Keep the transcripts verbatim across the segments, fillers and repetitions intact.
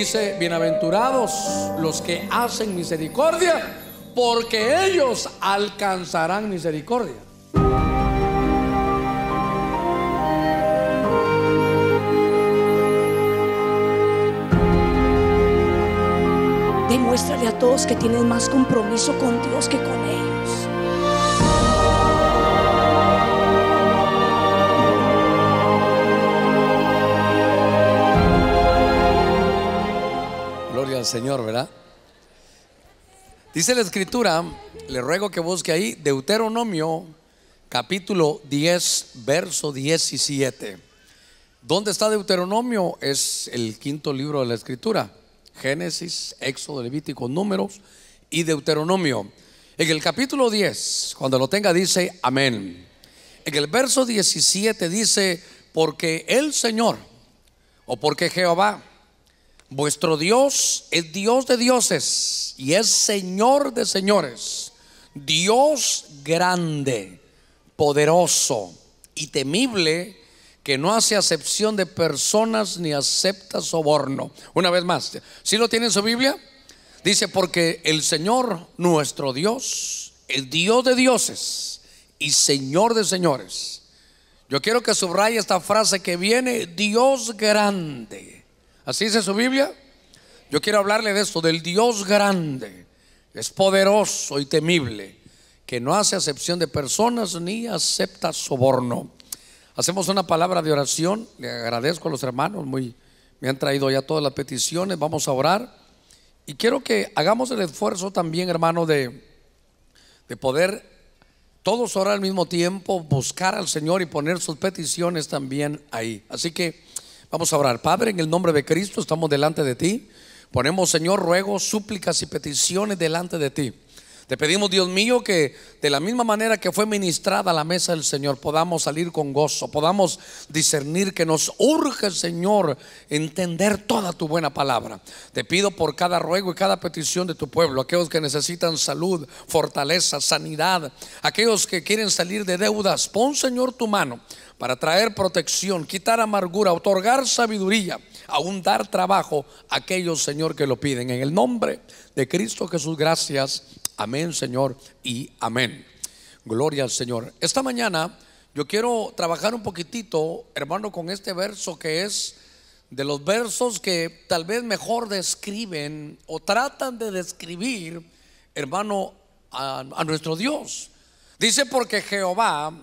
Dice: bienaventurados los que hacen misericordia, porque ellos alcanzarán misericordia. Demuéstrale a todos que tienes más compromiso con Dios que con ellos. Gloria al Señor, ¿verdad? Dice la Escritura, le ruego que busque ahí Deuteronomio capítulo diez, verso diecisiete. ¿Dónde está Deuteronomio? Es el quinto libro de la Escritura: Génesis, Éxodo, Levítico, Números y Deuteronomio. En el capítulo diez, cuando lo tenga, dice amén. En el verso diecisiete dice: porque el Señor, o porque Jehová vuestro Dios es Dios de dioses y es Señor de señores, Dios grande, poderoso y temible, que no hace acepción de personas ni acepta soborno. Una vez más, ¿sí lo tiene en su Biblia? Dice: porque el Señor nuestro Dios es Dios de dioses y Señor de señores. Yo quiero que subraye esta frase que viene: Dios grande. ¿Así dice su Biblia? Yo quiero hablarle de esto, del Dios grande. Es poderoso y temible, que no hace acepción de personas ni acepta soborno. Hacemos una palabra de oración. Le agradezco a los hermanos, muy, me han traído ya todas las peticiones. Vamos a orar. Y quiero que hagamos el esfuerzo también, hermano, de, de poder todos orar al mismo tiempo, buscar al Señor y poner sus peticiones también ahí. Así que vamos a orar. Padre, en el nombre de Cristo estamos delante de ti. Ponemos, Señor, ruegos, súplicas y peticiones delante de ti. Te pedimos, Dios mío, que de la misma manera que fue ministrada la mesa del Señor, podamos salir con gozo, podamos discernir, que nos urge, Señor, entender toda tu buena palabra. Te pido por cada ruego y cada petición de tu pueblo, aquellos que necesitan salud, fortaleza, sanidad, aquellos que quieren salir de deudas. Pon, Señor, tu mano para traer protección, quitar amargura, otorgar sabiduría, aún dar trabajo a aquellos, Señor, que lo piden. En el nombre de Cristo Jesús, gracias. Amén, Señor, y amén. Gloria al Señor. Esta mañana yo quiero trabajar un poquitito, hermano, con este verso, que es de los versos que tal vez mejor describen o tratan de describir, hermano, a, a nuestro Dios. Dice: porque Jehová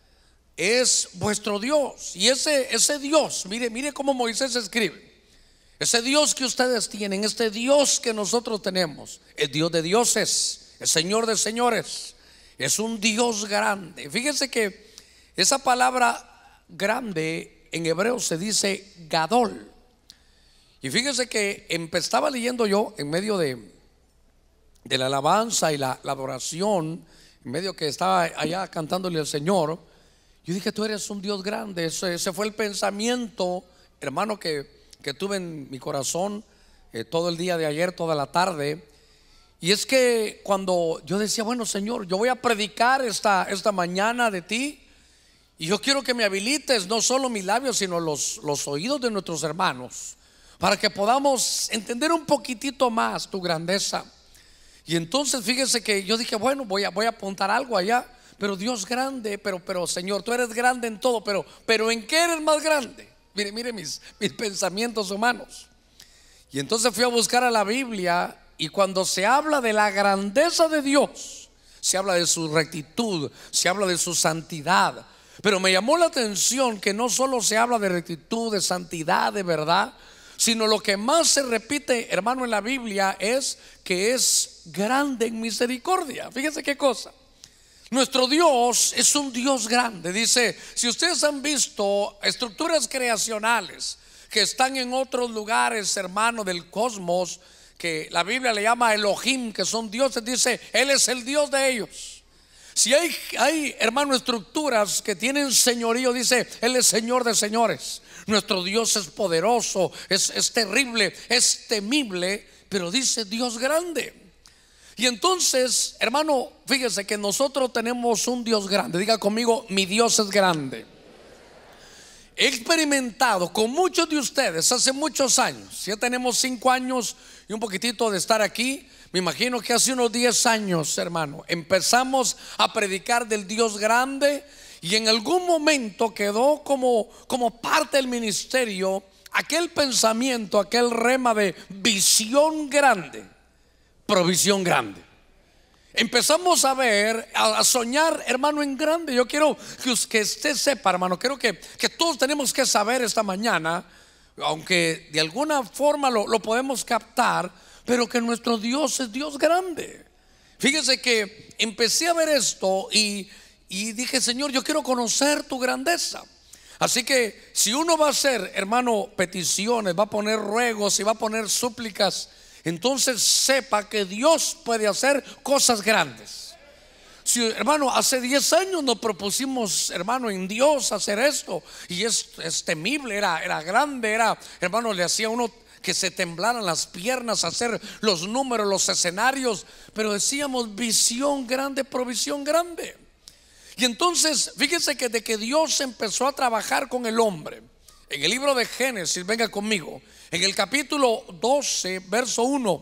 es vuestro Dios. Y ese, ese Dios, mire, mire cómo Moisés escribe. Ese Dios que ustedes tienen, este Dios que nosotros tenemos, es Dios de dioses, es Señor de señores, es un Dios grande. Fíjense que esa palabra grande en hebreo se dice Gadol. Y fíjense que estaba leyendo yo en medio de, de la alabanza y la, la adoración, en medio que estaba allá cantándole al Señor. Yo dije: tú eres un Dios grande. Ese, ese fue el pensamiento, hermano, que que tuve en mi corazón eh, todo el día de ayer, toda la tarde. Y es que cuando yo decía: bueno, Señor, yo voy a predicar esta, esta mañana de ti, y yo quiero que me habilites no solo mis labios, sino los, los oídos de nuestros hermanos, para que podamos entender un poquitito más tu grandeza. Y entonces fíjese que yo dije: bueno, voy a, voy a apuntar algo allá. Pero Dios grande, pero, pero Señor, tú eres grande en todo, pero, pero ¿en qué eres más grande? Mire, mire mis, mis pensamientos humanos. Y entonces fui a buscar a la Biblia, y cuando se habla de la grandeza de Dios, se habla de su rectitud, se habla de su santidad. Pero me llamó la atención que no solo se habla de rectitud, de santidad, de verdad, sino lo que más se repite, hermano, en la Biblia es que es grande en misericordia. Fíjense qué cosa. Nuestro Dios es un Dios grande. Dice: si ustedes han visto estructuras creacionales que están en otros lugares, hermano, del cosmos, que la Biblia le llama Elohim, que son dioses, dice: Él es el Dios de ellos. Si hay, hay, hermano, estructuras que tienen señorío, dice: Él es Señor de señores. Nuestro Dios es poderoso, es, es terrible, es temible, pero dice: Dios grande. Y entonces, hermano, fíjese que nosotros tenemos un Dios grande. Diga conmigo: mi Dios es grande. he experimentado con muchos de ustedes hace muchos años. Ya tenemos cinco años y un poquitito de estar aquí. Me imagino que hace unos diez años, hermano, empezamos a predicar del Dios grande, y en algún momento quedó como, como parte del ministerio aquel pensamiento, aquel rema de visión grande, provisión grande. Empezamos a ver, a, a soñar, hermano, en grande. Yo quiero que, que usted sepa, hermano, creo que, que todos tenemos que saber esta mañana, aunque de alguna forma lo, lo podemos captar, pero que nuestro Dios es Dios grande. Fíjese que empecé a ver esto y, y dije, Señor, yo quiero conocer tu grandeza. Así que si uno va a hacer, hermano, peticiones, va a poner ruegos y va a poner súplicas, entonces sepa que Dios puede hacer cosas grandes. Si, hermano, hace diez años nos propusimos, hermano, en Dios hacer esto, y es, es temible, era, era grande, era, hermano, le hacía uno que se temblaran las piernas, hacer los números, los escenarios, pero decíamos visión grande, provisión grande. Y entonces fíjense que de que Dios empezó a trabajar con el hombre, en el libro de Génesis, venga conmigo, en el capítulo doce, verso uno,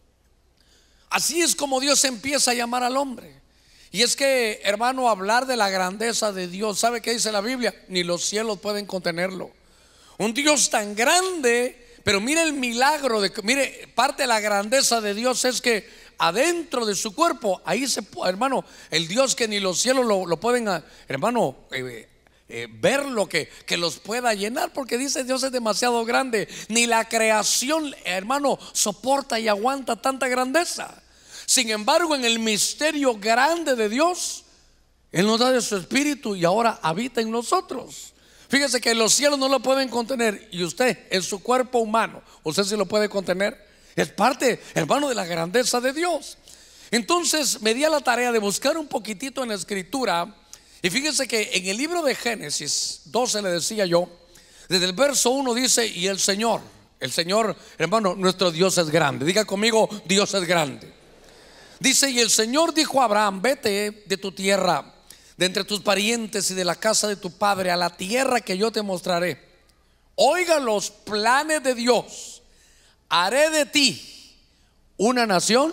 así es como Dios empieza a llamar al hombre. Y es que, hermano, hablar de la grandeza de Dios, ¿sabe qué dice la Biblia? Ni los cielos pueden contenerlo. Un Dios tan grande. Pero mire el milagro de, mire, parte de la grandeza de Dios es que adentro de su cuerpo, ahí se, hermano, el Dios que ni los cielos lo, lo pueden, hermano, eh, eh, ver lo que, que los pueda llenar, porque dice Dios es demasiado grande. Ni la creación, hermano, soporta y aguanta tanta grandeza. Sin embargo, en el misterio grande de Dios, Él nos da de su espíritu y ahora habita en nosotros. Fíjese que los cielos no lo pueden contener, y usted en su cuerpo humano, usted sí lo puede contener. Es parte, hermano, de la grandeza de Dios. Entonces me di a la tarea de buscar un poquitito en la escritura, y fíjese que en el libro de Génesis doce, le decía yo, desde el verso uno dice: y el Señor, el Señor, hermano, nuestro Dios es grande. Diga conmigo, Dios es grande. Dice: y el Señor dijo a Abraham, vete de tu tierra, de entre tus parientes y de la casa de tu padre, a la tierra que yo te mostraré. Oiga los planes de Dios. Haré de ti una nación.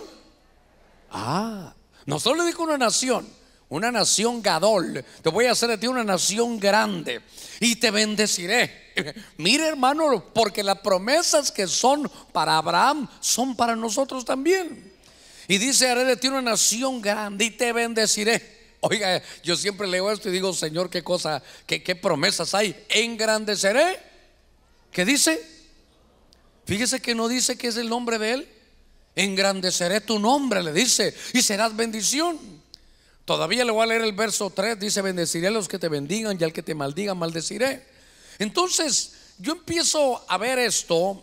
Ah, no solo le dijo una nación, una nación Gadol. Te voy a hacer de ti una nación grande y te bendeciré. Mire, hermano, porque las promesas que son para Abraham son para nosotros también. Y dice: haré de ti una nación grande y te bendeciré. Oiga, yo siempre leo esto y digo: Señor, qué cosa, qué, qué promesas hay. Engrandeceré. ¿Qué dice? Fíjese que no dice que es el nombre de Él. Engrandeceré tu nombre, le dice, y serás bendición. Todavía le voy a leer el verso tres. Dice: bendeciré a los que te bendigan, y al que te maldiga maldeciré. Entonces yo empiezo a ver esto,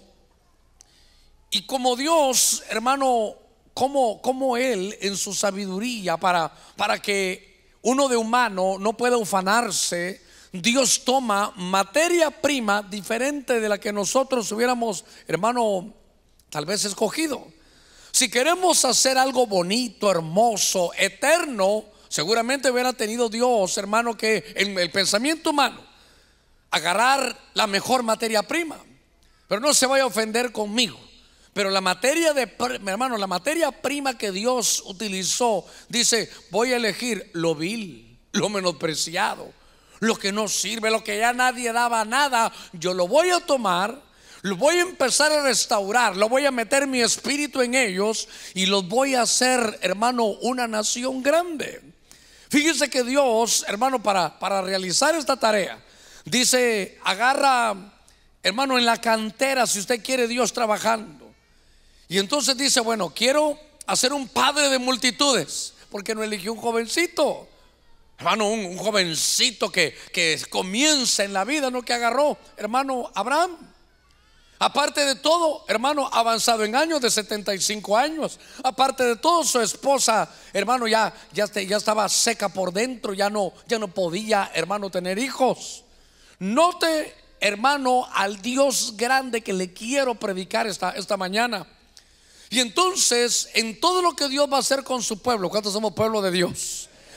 y como Dios, hermano, como, como Él en su sabiduría, para, para que uno de humano no pueda ufanarse, Dios toma materia prima diferente de la que nosotros hubiéramos, hermano, tal vez escogido. Si queremos hacer algo bonito, hermoso, eterno, seguramente hubiera tenido Dios, hermano, que en el pensamiento humano agarrar la mejor materia prima. Pero no se vaya a ofender conmigo, pero la materia de, hermano, la materia prima que Dios utilizó, dice: voy a elegir lo vil, lo menospreciado, lo que no sirve, lo que ya nadie daba nada. Yo lo voy a tomar, lo voy a empezar a restaurar, lo voy a meter mi espíritu en ellos y los voy a hacer, hermano, una nación grande. Fíjese que Dios, hermano, para, para realizar esta tarea, dice: agarra, hermano, en la cantera, si usted quiere Dios trabajando. Y entonces dice: bueno, quiero hacer un padre de multitudes. Porque no eligió un jovencito, hermano, un, un jovencito que, que comienza en la vida, no que agarró, hermano, Abraham. Aparte de todo, hermano, avanzado en años, de setenta y cinco años. Aparte de todo, su esposa, hermano, ya, ya, ya estaba seca por dentro, ya no, ya no podía, hermano, tener hijos. Note, hermano, al Dios grande que le quiero predicar esta, esta mañana. Y entonces, en todo lo que Dios va a hacer con su pueblo, ¿cuántos somos pueblo de Dios?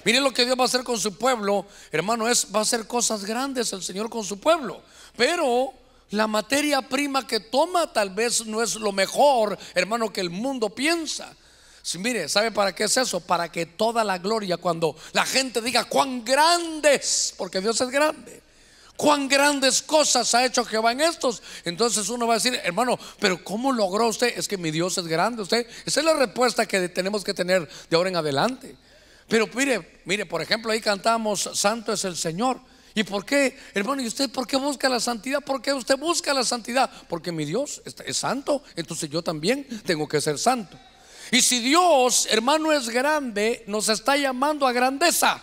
Mire lo que Dios va a hacer con su pueblo, hermano, es, va a hacer cosas grandes el Señor con su pueblo. Pero la materia prima que toma tal vez no es lo mejor, hermano, que el mundo piensa. Sí, mire, ¿sabe para qué es eso? Para que toda la gloria, cuando la gente diga cuán grandes, porque Dios es grande, cuán grandes cosas ha hecho Jehová en estos, entonces uno va a decir, hermano, pero ¿cómo logró usted? Es que mi Dios es grande. Usted, esa es la respuesta que tenemos que tener de ahora en adelante. Pero mire, mire, por ejemplo, ahí cantamos santo es el Señor. ¿Y por qué, hermano? ¿Y usted por qué busca la santidad? ¿Por qué usted busca la santidad? Porque mi Dios es santo, entonces yo también tengo que ser santo. Y si Dios, hermano, es grande, nos está llamando a grandeza.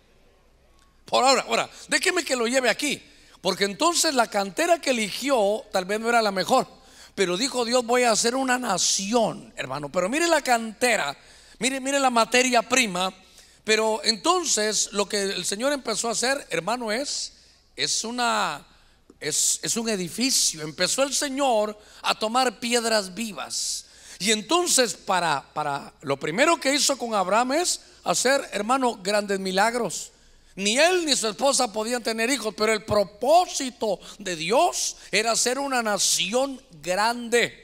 Por ahora, ahora, déjeme que lo lleve aquí, porque entonces la cantera que eligió tal vez no era la mejor, pero dijo Dios, voy a hacer una nación, hermano. Pero mire la cantera, mire, mire la materia prima. Pero entonces lo que el Señor empezó a hacer, hermano, es Es una es, es un edificio. Empezó el Señor a tomar piedras vivas. Y entonces para, para lo primero que hizo con Abraham es hacer, hermano, grandes milagros. Ni él ni su esposa podían tener hijos, pero el propósito de Dios era hacer una nación grande.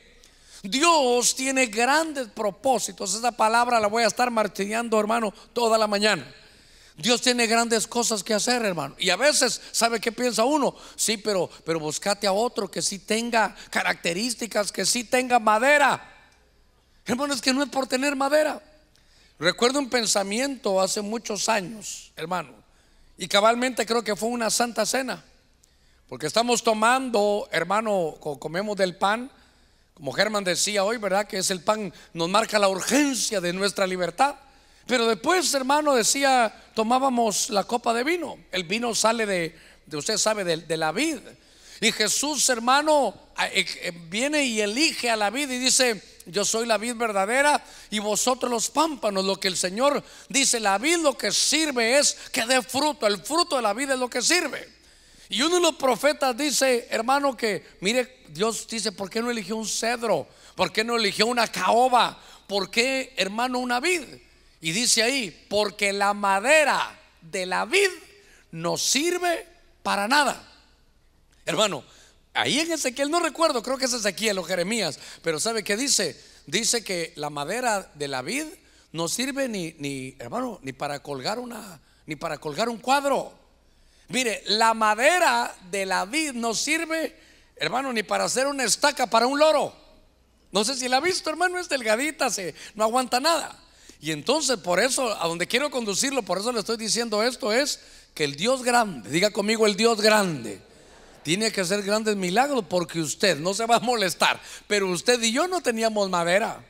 Dios tiene grandes propósitos. Esa palabra la voy a estar martillando, hermano, toda la mañana. Dios tiene grandes cosas que hacer, hermano. Y a veces, ¿sabe qué piensa uno? Sí, pero, pero buscate a otro que sí tenga características, que sí tenga madera. Hermano, es que no es por tener madera. Recuerdo un pensamiento hace muchos años, hermano, y cabalmente creo que fue una santa cena, porque estamos tomando, hermano, comemos del pan, como Germán decía hoy, ¿verdad? Que es el pan, nos marca la urgencia de nuestra libertad. Pero después, hermano, decía, tomábamos la copa de vino. El vino sale de, de usted sabe, de, de la vid. Y Jesús, hermano, viene y elige a la vid y dice, yo soy la vid verdadera y vosotros los pámpanos. Lo que el Señor dice, la vid lo que sirve es que dé fruto. El fruto de la vid es lo que sirve. Y uno de los profetas dice, hermano, que mire, Dios dice, ¿por qué no eligió un cedro? ¿Por qué no eligió una caoba? ¿Por qué, hermano, una vid? Y dice ahí, porque la madera de la vid no sirve para nada. Hermano, ahí en Ezequiel, no recuerdo, creo que es Ezequiel o Jeremías, pero ¿sabe qué dice? Dice que la madera de la vid no sirve ni, ni hermano, ni para colgar una, ni para colgar un cuadro. Mire, la madera de la vid no sirve, hermano, ni para hacer una estaca para un loro. No sé si la ha visto, hermano, es delgadita, se, no aguanta nada. Y entonces por eso, a donde quiero conducirlo, por eso le estoy diciendo esto, es que el Dios grande, diga conmigo, el Dios grande tiene que hacer grandes milagros, porque usted no se va a molestar, pero usted y yo no teníamos madera.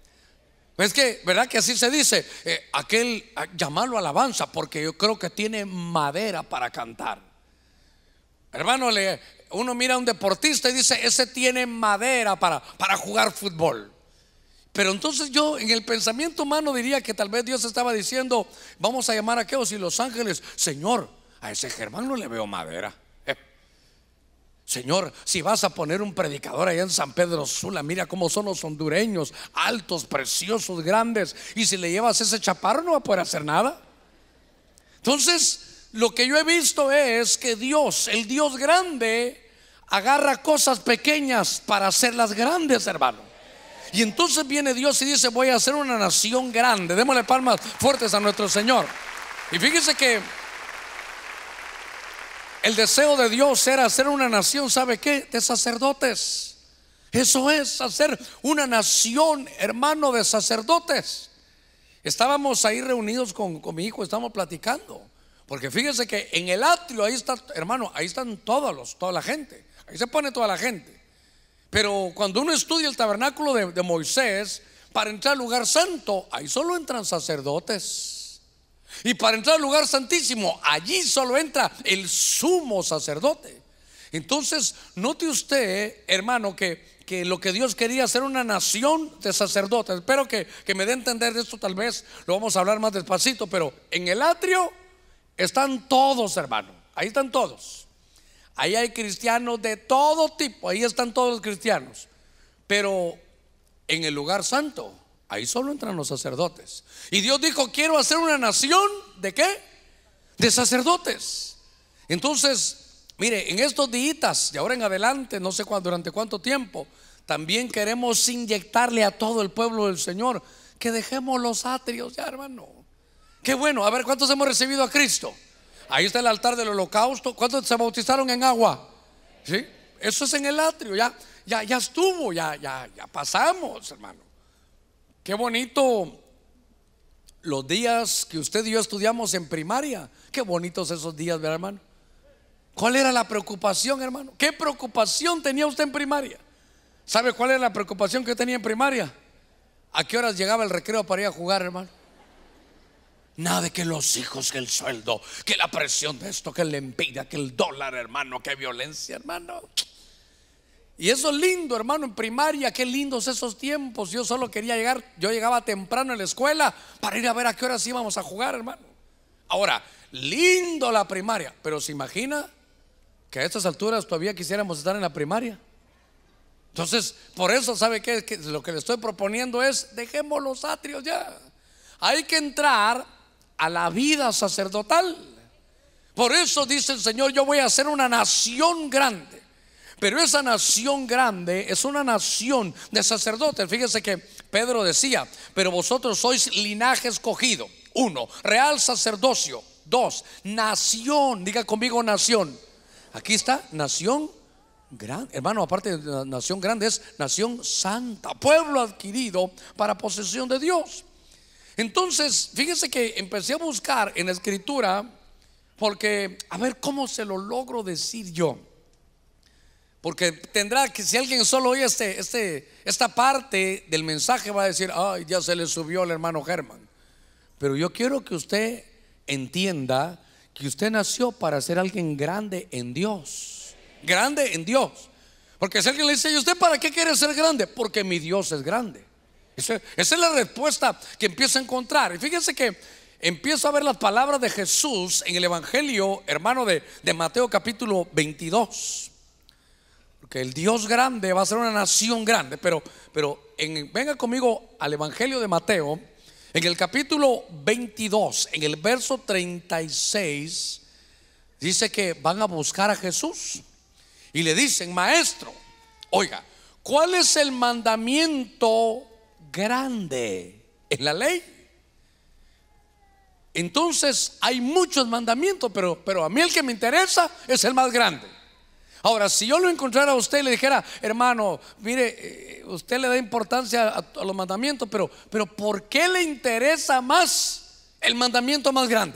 Es que, ¿verdad que así se dice? Eh, aquel, llamarlo alabanza, porque yo creo que tiene madera para cantar. Hermano, le, uno mira a un deportista y dice, ese tiene madera para, para jugar fútbol. Pero entonces yo en el pensamiento humano diría que tal vez Dios estaba diciendo, vamos a llamar a aquellos y los ángeles, Señor, a ese Germán no le veo madera. eh. Señor, si vas a poner un predicador allá en San Pedro Sula, mira cómo son los hondureños, altos, preciosos, grandes, y si le llevas ese chaparro no va a poder hacer nada. Entonces lo que yo he visto es que Dios, el Dios grande, agarra cosas pequeñas para hacerlas grandes, hermano. Y entonces viene Dios y dice, voy a hacer una nación grande. Démosle palmas fuertes a nuestro Señor. Y fíjese que el deseo de Dios era hacer una nación, ¿sabe qué? De sacerdotes. Eso es, hacer una nación, hermano, de sacerdotes. Estábamos ahí reunidos con, con mi hijo, estábamos platicando, porque fíjese que en el atrio, ahí está, hermano, ahí están todos los, toda la gente. Ahí se pone toda la gente. Pero cuando uno estudia el tabernáculo de, de Moisés, para entrar al lugar santo, ahí solo entran sacerdotes. Y para entrar al lugar santísimo, allí solo entra el sumo sacerdote. Entonces, note usted, hermano, que, que lo que Dios quería hacer una nación de sacerdotes. Espero que, que me dé a entender de esto, tal vez lo vamos a hablar más despacito. Pero en el atrio están todos, hermano, ahí están todos. Ahí hay cristianos de todo tipo, ahí están todos los cristianos. Pero en el lugar santo, Ahí solo entran los sacerdotes. Y Dios dijo: quiero hacer una nación ¿de qué? De sacerdotes. Entonces, mire, en estos días de ahora en adelante, no sé cuándo, durante cuánto tiempo, también queremos inyectarle a todo el pueblo del Señor que dejemos los atrios ya, hermano. Qué bueno. A ver, ¿cuántos hemos recibido a Cristo? Ahí está el altar del holocausto. ¿Cuántos se bautizaron en agua? ¿Sí? Eso es en el atrio. Ya, ya, ya estuvo, ya, ya, ya pasamos, hermano. Qué bonito los días que usted y yo estudiamos en primaria. Qué bonitos esos días, ¿verdad, hermano? ¿Cuál era la preocupación, hermano? ¿Qué preocupación tenía usted en primaria? ¿Sabe cuál era la preocupación que tenía en primaria? ¿A qué horas llegaba el recreo para ir a jugar, hermano? Nada de que los hijos, que el sueldo, que la presión de esto, que la envidia, que el dólar, hermano, que violencia, hermano. Y eso es lindo, hermano, en primaria. Qué lindos esos tiempos. Yo solo quería llegar, yo llegaba temprano en la escuela para ir a ver a qué horas íbamos a jugar, hermano. Ahora, lindo la primaria, pero ¿se imagina que a estas alturas todavía quisiéramos estar en la primaria? Entonces, por eso, ¿sabe qué? Que lo que le estoy proponiendo es: dejemos los atrios ya. Hay que entrar a la vida sacerdotal. Por eso dice el Señor: yo voy a hacer una nación grande. Pero esa nación grande es una nación de sacerdotes. Fíjese que Pedro decía: pero vosotros sois linaje escogido. Uno, real sacerdocio. Dos, nación. Diga conmigo, nación. Aquí está, nación grande. Hermano, aparte de nación grande, es nación santa, pueblo adquirido para posesión de Dios. Entonces, fíjese que empecé a buscar en la escritura, porque a ver cómo se lo logro decir yo. Porque tendrá que, si alguien solo oye este, este, esta parte del mensaje, va a decir: ay, ya se le subió el hermano Germán. Pero yo quiero que usted entienda que usted nació para ser alguien grande en Dios. Grande en Dios. Porque si alguien le dice: ¿y usted para qué quiere ser grande? Porque mi Dios es grande. Esa, esa es la respuesta que empiezo a encontrar. Y fíjense que empiezo a ver las palabras de Jesús en el Evangelio, hermano, de, de Mateo capítulo veintidós. Porque el Dios grande va a ser una nación grande. Pero, pero en, venga conmigo al Evangelio de Mateo, en el capítulo veintidós, en el verso treinta y seis, dice que van a buscar a Jesús y le dicen: maestro, oiga, ¿cuál es el mandamiento grande en la ley? Entonces hay muchos mandamientos, pero, pero a mí el que me interesa es el más grande. Ahora, si yo lo encontrara a usted y le dijera: hermano, mire, usted le da importancia a, a los mandamientos, pero, pero ¿por qué le interesa más el mandamiento más grande?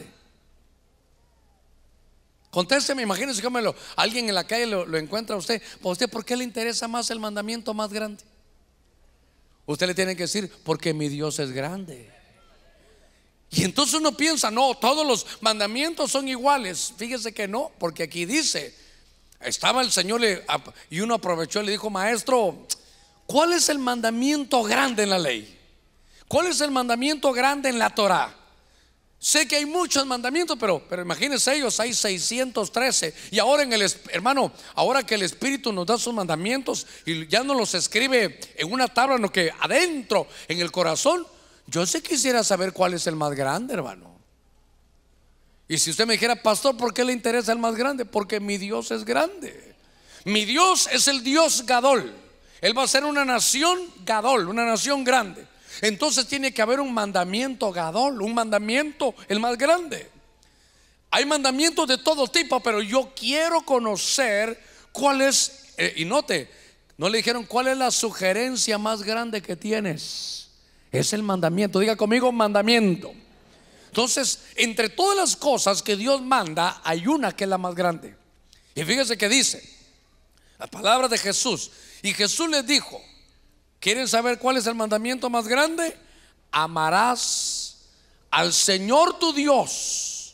Contésteme, imagínese que me lo, alguien en la calle lo, lo encuentra a usted. ¿Por usted por qué le interesa más el mandamiento más grande? Usted le tiene que decir: porque mi Dios es grande. Y entonces uno piensa: no, todos los mandamientos son iguales. Fíjese que no, porque aquí dice: estaba el Señor y uno aprovechó y le dijo: maestro, ¿cuál es el mandamiento grande en la ley? ¿Cuál es el mandamiento grande en la Torah? Sé que hay muchos mandamientos, pero, pero imagínense ellos, hay seiscientos trece. Y ahora en el, hermano, ahora que el Espíritu nos da sus mandamientos y ya nos los escribe en una tabla, no, que adentro, en el corazón, yo sí quisiera saber cuál es el más grande, hermano. Y si usted me dijera: pastor, ¿por qué le interesa el más grande? Porque mi Dios es grande. Mi Dios es el Dios Gadol. Él va a ser una nación Gadol, una nación grande. Entonces tiene que haber un mandamiento Gadol, un mandamiento el más grande. Hay mandamientos de todo tipo, pero yo quiero conocer cuál es, eh, y note, no le dijeron cuál es la sugerencia más grande que tienes. Es el mandamiento. Diga conmigo: mandamiento. Entonces, entre todas las cosas que Dios manda, hay una que es la más grande. Y fíjese que dice la palabra de Jesús. Y Jesús les dijo: ¿quieren saber cuál es el mandamiento más grande? Amarás al Señor tu Dios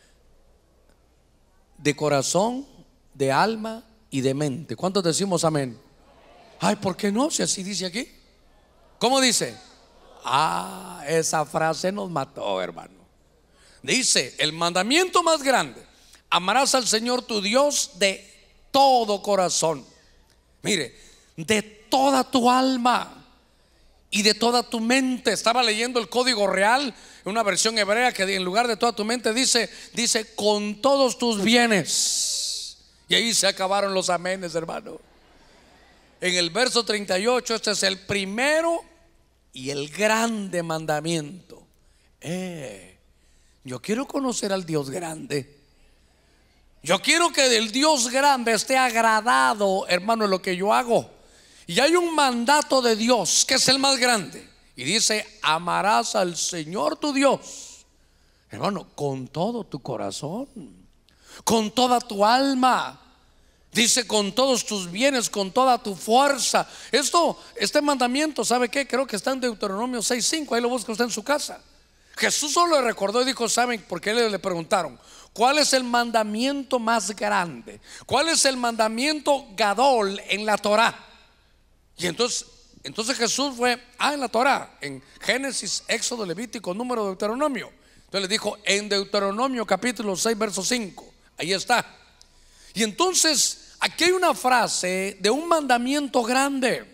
de corazón, de alma y de mente. ¿Cuántos decimos amén? Ay, ¿por qué no? Si así dice aquí. ¿Cómo dice? Ah, esa frase nos mató, hermano. Dice: el mandamiento más grande: amarás al Señor tu Dios de todo corazón. Mire, de toda tu alma y de toda tu mente. Estaba leyendo el Código Real, una versión hebrea que en lugar de toda tu mente dice, dice con todos tus bienes. Y ahí se acabaron los amenes, hermano. En el verso treinta y ocho, este es el primero y el grande mandamiento. Eh, yo quiero conocer al Dios grande. Yo quiero que el Dios grande esté agradado, hermano, en lo que yo hago. Y hay un mandato de Dios que es el más grande. Y dice, amarás al Señor tu Dios, hermano, con todo tu corazón, con toda tu alma. Dice con todos tus bienes, con toda tu fuerza. Esto, este mandamiento, ¿sabe qué? Creo que está en Deuteronomio seis cinco. Ahí lo busca usted en su casa. Jesús solo le recordó y dijo, ¿saben por qué le, le preguntaron? ¿Cuál es el mandamiento más grande? ¿Cuál es el mandamiento gadol en la Torah? Y entonces, entonces Jesús fue, ah, en la Torah, en Génesis, Éxodo, Levítico, Número, Deuteronomio. Entonces le dijo, en Deuteronomio capítulo seis, verso cinco. Ahí está. Y entonces aquí hay una frase de un mandamiento grande,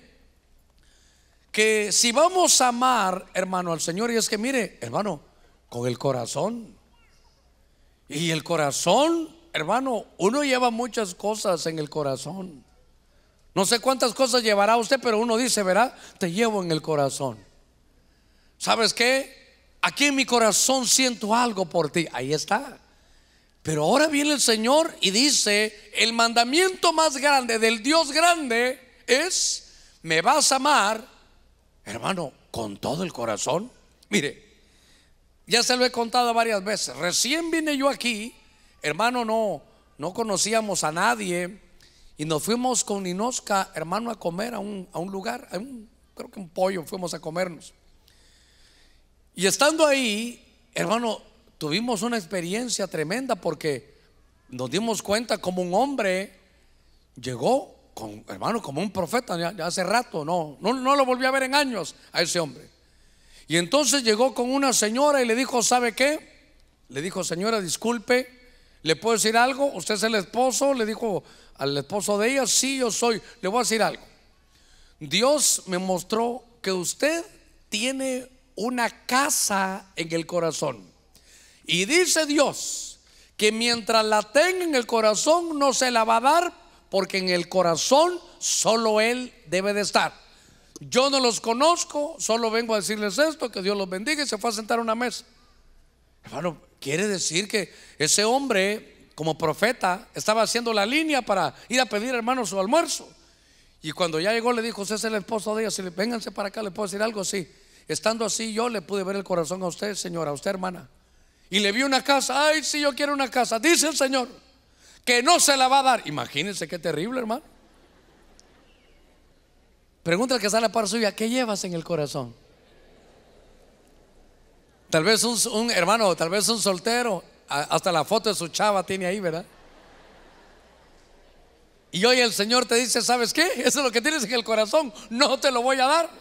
que si vamos a amar, hermano, al Señor, y es que mire, hermano, con el corazón. Y el corazón, hermano, uno lleva muchas cosas en el corazón. No sé cuántas cosas llevará usted, pero uno dice, verá, te llevo en el corazón. ¿Sabes qué? Aquí en mi corazón siento algo por ti. Ahí está. Pero ahora viene el Señor y dice, el mandamiento más grande del Dios grande es, me vas a amar, hermano, con todo el corazón. Mire, ya se lo he contado varias veces. Recién vine yo aquí, hermano, no, no conocíamos a nadie. Y nos fuimos con Ninosca, hermano, a comer a un, a un lugar, a un, creo que un pollo, fuimos a comernos. Y estando ahí, hermano, tuvimos una experiencia tremenda, porque nos dimos cuenta como un hombre llegó, con, hermano, como un profeta, ya, ya hace rato, no, no, no lo volví a ver en años a ese hombre. Y entonces llegó con una señora y le dijo, ¿sabe qué? Le dijo, señora, disculpe, ¿le puedo decir algo? ¿Usted es el esposo? Le dijo al esposo de ella, sí, yo soy. Le voy a decir algo. Dios me mostró que usted tiene una casa en el corazón. Y dice Dios que mientras la tenga en el corazón no se la va a dar, porque en el corazón solo Él debe de estar. Yo no los conozco, solo vengo a decirles esto, que Dios los bendiga. Y se fue a sentar a una mesa. Hermano, quiere decir que ese hombre, como profeta, estaba haciendo la línea para ir a pedir, hermano, su almuerzo. Y cuando ya llegó le dijo, usted es el esposo de ella, si le, vénganse para acá, ¿le puedo decir algo? Sí. Estando así yo le pude ver el corazón a usted, señora, a usted, hermana. Y le vi una casa. Ay, sí, yo quiero una casa. Dice el Señor que no se la va a dar. Imagínense qué terrible, hermano. Pregúntale que sale a par suya, ¿qué llevas en el corazón? Tal vez un, un hermano, tal vez un soltero, hasta la foto de su chava tiene ahí, ¿verdad? Y hoy el Señor te dice, ¿sabes qué? Eso es lo que tienes en el corazón, no te lo voy a dar.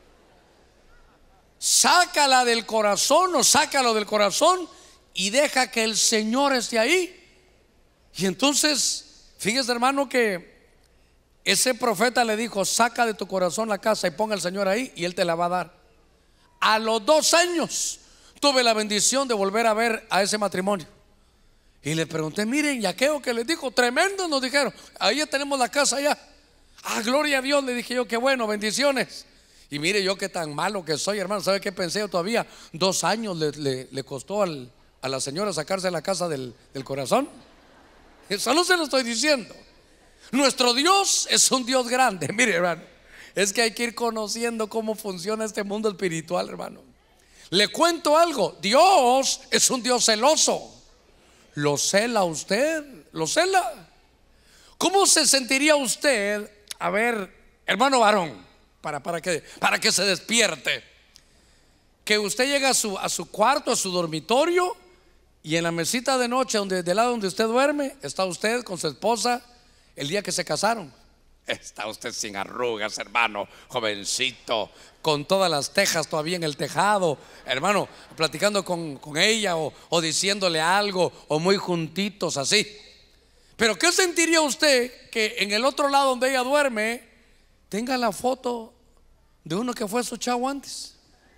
Sácala del corazón, o sácalo del corazón y deja que el Señor esté ahí. Y entonces, fíjese, hermano, que ese profeta le dijo, saca de tu corazón la casa y ponga al Señor ahí y Él te la va a dar. A los dos años tuve la bendición de volver a ver a ese matrimonio. Y le pregunté, miren, ¿y aquello que les dijo? Tremendo, nos dijeron, ahí ya tenemos la casa ya. Ah, gloria a Dios, le dije yo, qué bueno, bendiciones. Y mire, yo qué tan malo que soy, hermano. ¿Sabe qué pensé yo todavía? Dos años le, le, le costó al, a la señora sacarse la casa del, del corazón. Eso no se lo estoy diciendo. Nuestro Dios es un Dios grande. Mire, hermano, es que hay que ir conociendo cómo funciona este mundo espiritual, hermano. Le cuento algo, Dios es un Dios celoso. ¿Lo cela usted? ¿Lo cela? ¿Cómo se sentiría usted? A ver, hermano varón, para, para, que, para que se despierte, que usted llega a su, a su cuarto, a su dormitorio, y en la mesita de noche, donde, del lado donde usted duerme, está usted con su esposa el día que se casaron. Está usted sin arrugas, hermano, jovencito, con todas las tejas todavía en el tejado, hermano, platicando con, con ella o, o diciéndole algo, o muy juntitos así. Pero ¿qué sentiría usted que en el otro lado donde ella duerme tenga la foto de uno que fue su chavo antes.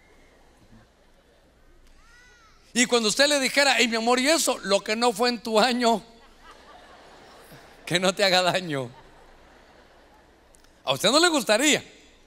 Y cuando usted le dijera: hey, mi amor, y eso, lo que no fue en tu año, que no te haga daño. A usted no le gustaría.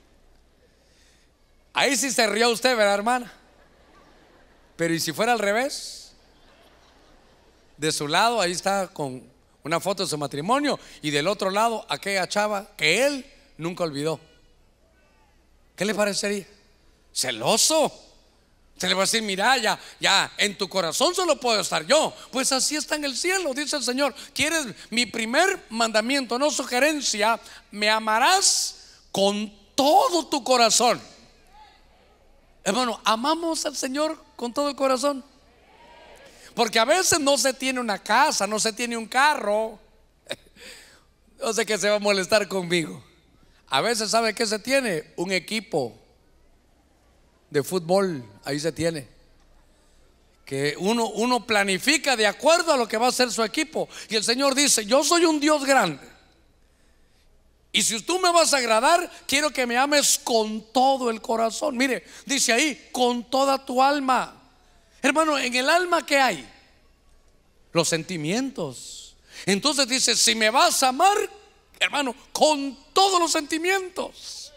Ahí sí se rió usted, ¿verdad, hermana? Pero ¿y si fuera al revés? De su lado ahí está con una foto de su matrimonio, y del otro lado aquella chava que él nunca olvidó. ¿Qué le parecería? Celoso. Se le va a decir: mira, ya, ya en tu corazón solo puedo estar yo. Pues así está en el cielo, dice el Señor. ¿Quieres mi primer mandamiento, no sugerencia? Me amarás con todo tu corazón. Hermano, ¿amamos al Señor con todo el corazón? Porque a veces no se tiene una casa, no se tiene un carro. No sé qué se va a molestar conmigo. A veces, ¿sabe qué se tiene? Un equipo de fútbol, ahí se tiene. Que uno, uno planifica de acuerdo a lo que va a ser su equipo. Y el Señor dice: yo soy un Dios grande, y si tú me vas a agradar, quiero que me ames con todo el corazón. Mire, dice ahí: con toda tu alma. Hermano, en el alma, ¿qué hay? Los sentimientos. Entonces dice: si me vas a amar, hermano, con todos los sentimientos.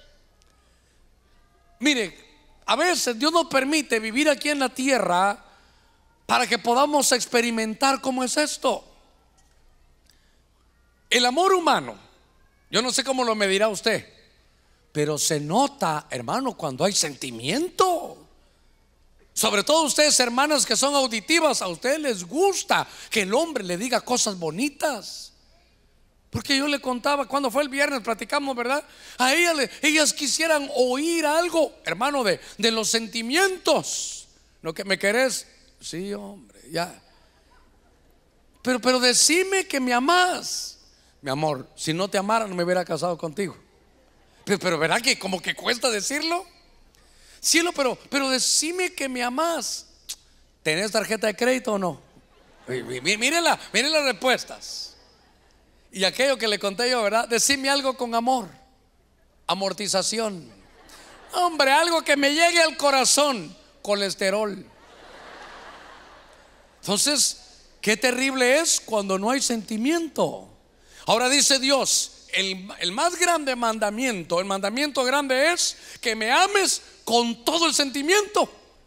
Mire, a veces Dios nos permite vivir aquí en la tierra para que podamos experimentar cómo es esto. El amor humano, yo no sé cómo lo medirá usted, pero se nota, hermano, cuando hay sentimiento. Sobre todo ustedes, hermanas que son auditivas, a ustedes les gusta que el hombre le diga cosas bonitas. Porque yo le contaba, cuando fue el viernes, platicamos, ¿verdad? A ellas, le, ellas quisieran oír algo, hermano, de, de los sentimientos. ¿No que me querés? Sí, hombre, ya. Pero, pero decime que me amás. Mi amor, si no te amara no me hubiera casado contigo. Pero, pero ¿verdad que como que cuesta decirlo? Cielo, pero, pero decime que me amás. ¿Tenés tarjeta de crédito o no? Mírenla, miren las respuestas. Y aquello que le conté yo, ¿verdad? Decime algo con amor. Amortización. Hombre, algo que me llegue al corazón. Colesterol. Entonces, qué terrible es cuando no hay sentimiento. Ahora dice Dios: el, el más grande mandamiento, el mandamiento grande es que me ames con todo el sentimiento.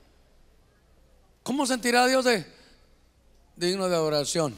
¿Cómo sentirá Dios de digno de adoración?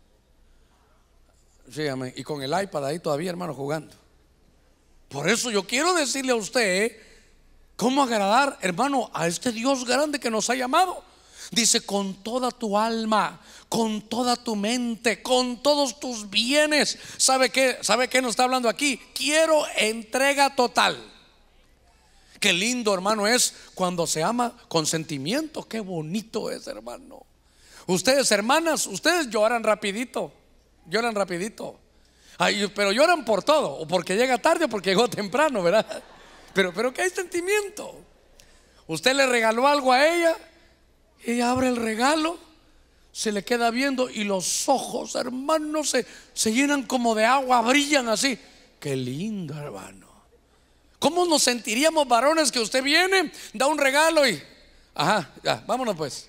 Sí, amén. Y con el iPad ahí todavía, hermano, jugando. Por eso yo quiero decirle a usted cómo agradar, hermano, a este Dios grande que nos ha llamado. Dice: con toda tu alma, con toda tu mente, con todos tus bienes. ¿Sabe qué? ¿Sabe qué nos está hablando aquí? Quiero entrega total. Qué lindo, hermano, es cuando se ama con sentimiento. Qué bonito es, hermano. Ustedes, hermanas, ustedes lloran rapidito. Lloran rapidito. Ay, pero lloran por todo, o porque llega tarde o porque llegó temprano, ¿verdad? Pero, pero que hay sentimiento. Usted le regaló algo a ella, ella abre el regalo, se le queda viendo y los ojos, hermano, se, se llenan como de agua, brillan así. Qué lindo, hermano. ¿Cómo nos sentiríamos varones que usted viene, da un regalo y ajá, ya, vámonos pues?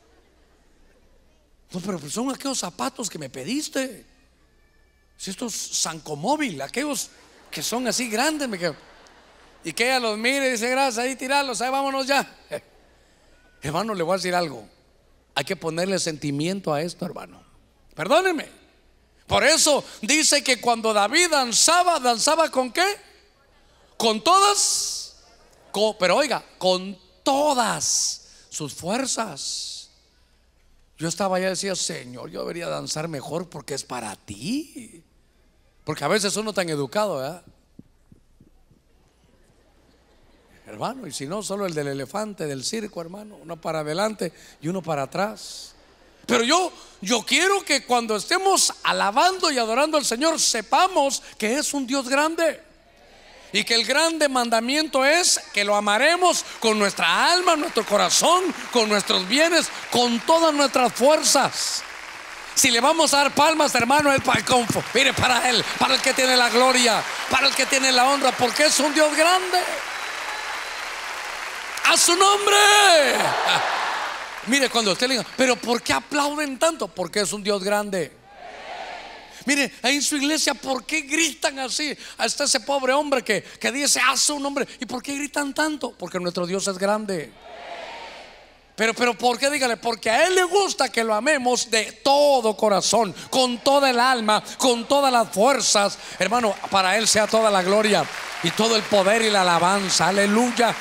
No, pero son aquellos zapatos que me pediste. Si estos Sancomóvil, aquellos que son así grandes, me quedo. Y que ella los mire y dice: gracias, ahí tirarlos, ahí vámonos ya. Hermano, le voy a decir algo. Hay que ponerle sentimiento a esto, hermano. Perdóneme. Por eso dice que cuando David danzaba, ¿danzaba con qué? Con todas, con, pero oiga, con todas sus fuerzas. Yo estaba allá y decía: Señor, yo debería danzar mejor porque es para ti. Porque a veces uno tan educado, ¿verdad? Hermano, y si no, solo el del elefante del circo, hermano. Uno para adelante y uno para atrás. Pero yo, yo quiero que cuando estemos alabando y adorando al Señor, sepamos que es un Dios grande. Y que el grande mandamiento es que lo amaremos con nuestra alma, nuestro corazón, con nuestros bienes, con todas nuestras fuerzas. Si le vamos a dar palmas, hermano, es para el confo. Mire, para Él, para el que tiene la gloria, para el que tiene la honra, porque es un Dios grande. a su nombre. Mire, cuando usted le diga, pero ¿por qué aplauden tanto? Porque es un Dios grande. Mire, ahí en su iglesia, ¿por qué gritan así? Hasta ese pobre hombre que, que dice, a su nombre. ¿Y por qué gritan tanto? Porque nuestro Dios es grande. Pero, pero ¿por qué? Dígale, porque a Él le gusta que lo amemos de todo corazón, con toda el alma, con todas las fuerzas. Hermano, para Él sea toda la gloria y todo el poder y la alabanza. Aleluya.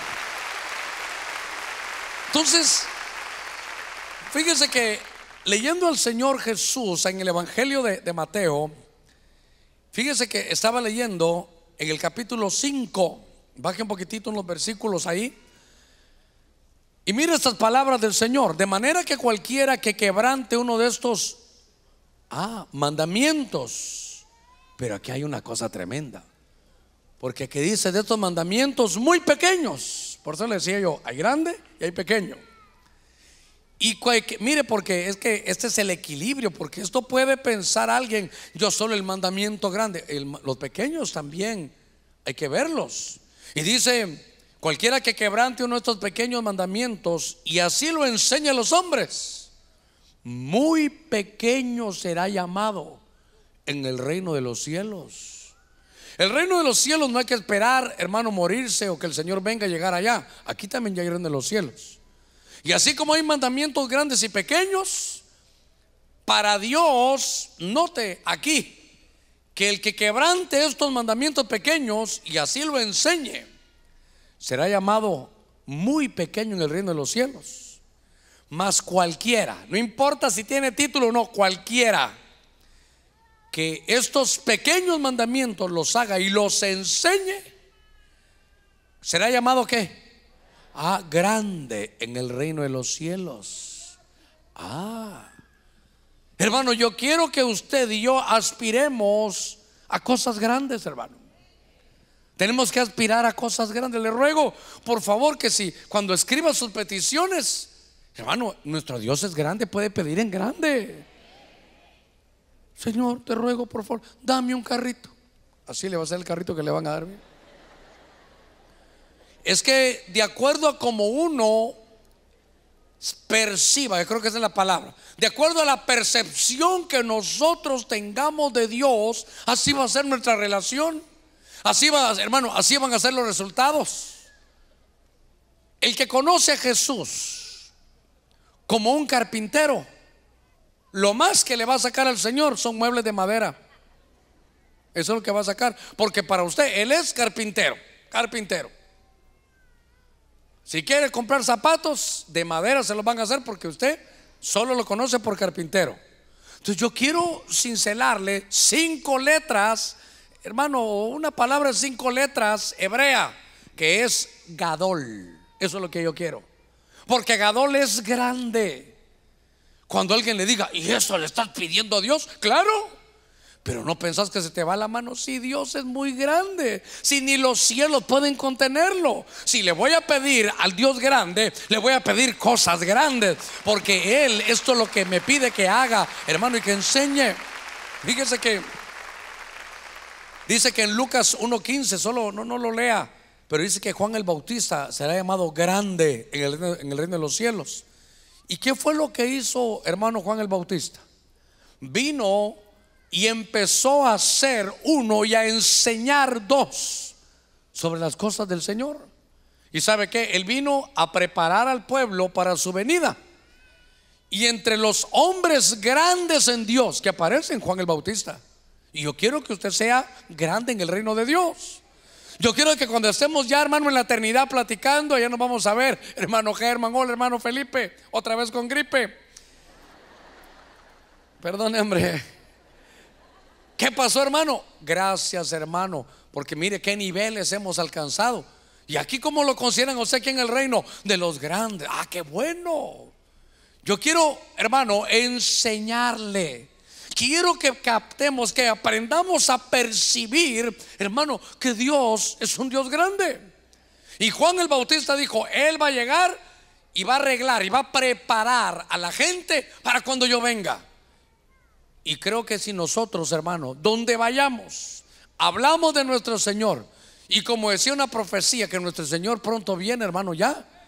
Entonces, fíjese que leyendo al Señor Jesús en el Evangelio de, de Mateo, fíjese que estaba leyendo en el capítulo cinco. Baje un poquitito en los versículos ahí. Y mira estas palabras del Señor: de manera que cualquiera que quebrante uno de estos ah, mandamientos. Pero aquí hay una cosa tremenda, porque aquí dice de estos mandamientos muy pequeños. Por eso le decía yo, hay grande y hay pequeño. Y mire, porque es que este es el equilibrio, porque esto puede pensar alguien, yo solo el mandamiento grande, el, los pequeños también hay que verlos. Y dice, cualquiera que quebrante uno de estos pequeños mandamientos y así lo enseña a los hombres, muy pequeño será llamado en el reino de los cielos. El reino de los cielos no hay que esperar, hermano, morirse o que el Señor venga a llegar allá. Aquí también ya hay reino de los cielos. Y así como hay mandamientos grandes y pequeños, para Dios, note aquí que el que quebrante estos mandamientos pequeños y así lo enseñe, será llamado muy pequeño en el reino de los cielos. Mas cualquiera, no importa si tiene título o no, cualquiera que estos pequeños mandamientos los haga y los enseñe, será llamado ¿qué? Ah, grande en el reino de los cielos. Ah, hermano, yo quiero que usted y yo aspiremos a cosas grandes, hermano. Tenemos que aspirar a cosas grandes. Le ruego, por favor, que si cuando escriba sus peticiones, hermano, nuestro Dios es grande, puede pedir en grande. Señor, te ruego, por favor, dame un carrito. Así le va a ser el carrito que le van a dar. Es que de acuerdo a como uno perciba, yo creo que esa es la palabra, de acuerdo a la percepción que nosotros tengamos de Dios, así va a ser nuestra relación. Así va, hermano, así van a ser los resultados. El que conoce a Jesús como un carpintero, lo más que le va a sacar al Señor son muebles de madera. Eso es lo que va a sacar, porque para usted Él es carpintero, carpintero. Si quiere comprar zapatos de madera, se los van a hacer porque usted solo lo conoce por carpintero. Entonces yo quiero cincelarle cinco letras, hermano, una palabra de cinco letras hebrea, que es Gadol. Eso es lo que yo quiero, porque Gadol es grande. Cuando alguien le diga, ¿y eso le estás pidiendo a Dios? Claro. Pero no pensás que se te va la mano. Si Dios es muy grande, si ni los cielos pueden contenerlo. Si le voy a pedir al Dios grande, le voy a pedir cosas grandes, porque Él, esto es lo que me pide que haga, hermano, y que enseñe. Fíjese que dice que en Lucas uno quince, solo no, no lo lea, pero dice que Juan el Bautista será llamado grande en el, en el reino de los cielos. ¿Y qué fue lo que hizo, hermano, Juan el Bautista? Vino y empezó a ser uno y a enseñar dos sobre las cosas del Señor. ¿Y sabe qué? Él vino a preparar al pueblo para su venida. Y entre los hombres grandes en Dios que aparecen, Juan el Bautista. Y yo quiero que usted sea grande en el reino de Dios. Yo quiero que cuando estemos ya, hermano, en la eternidad platicando, ya nos vamos a ver, hermano Germán, hola hermano Felipe, otra vez con gripe. Perdón, hombre. ¿Qué pasó, hermano? Gracias, hermano, porque mire qué niveles hemos alcanzado. Y aquí, ¿cómo lo consideran usted aquí en el reino? De los grandes. Ah, qué bueno. Yo quiero, hermano, enseñarle. Quiero que captemos, que aprendamos a percibir, hermano, que Dios es un Dios grande. Y Juan el Bautista dijo, Él va a llegar y va a arreglar y va a preparar a la gente para cuando yo venga. Y creo que si nosotros, hermano, donde vayamos, hablamos de nuestro Señor, y como decía una profecía, que nuestro Señor pronto viene, hermano, ya,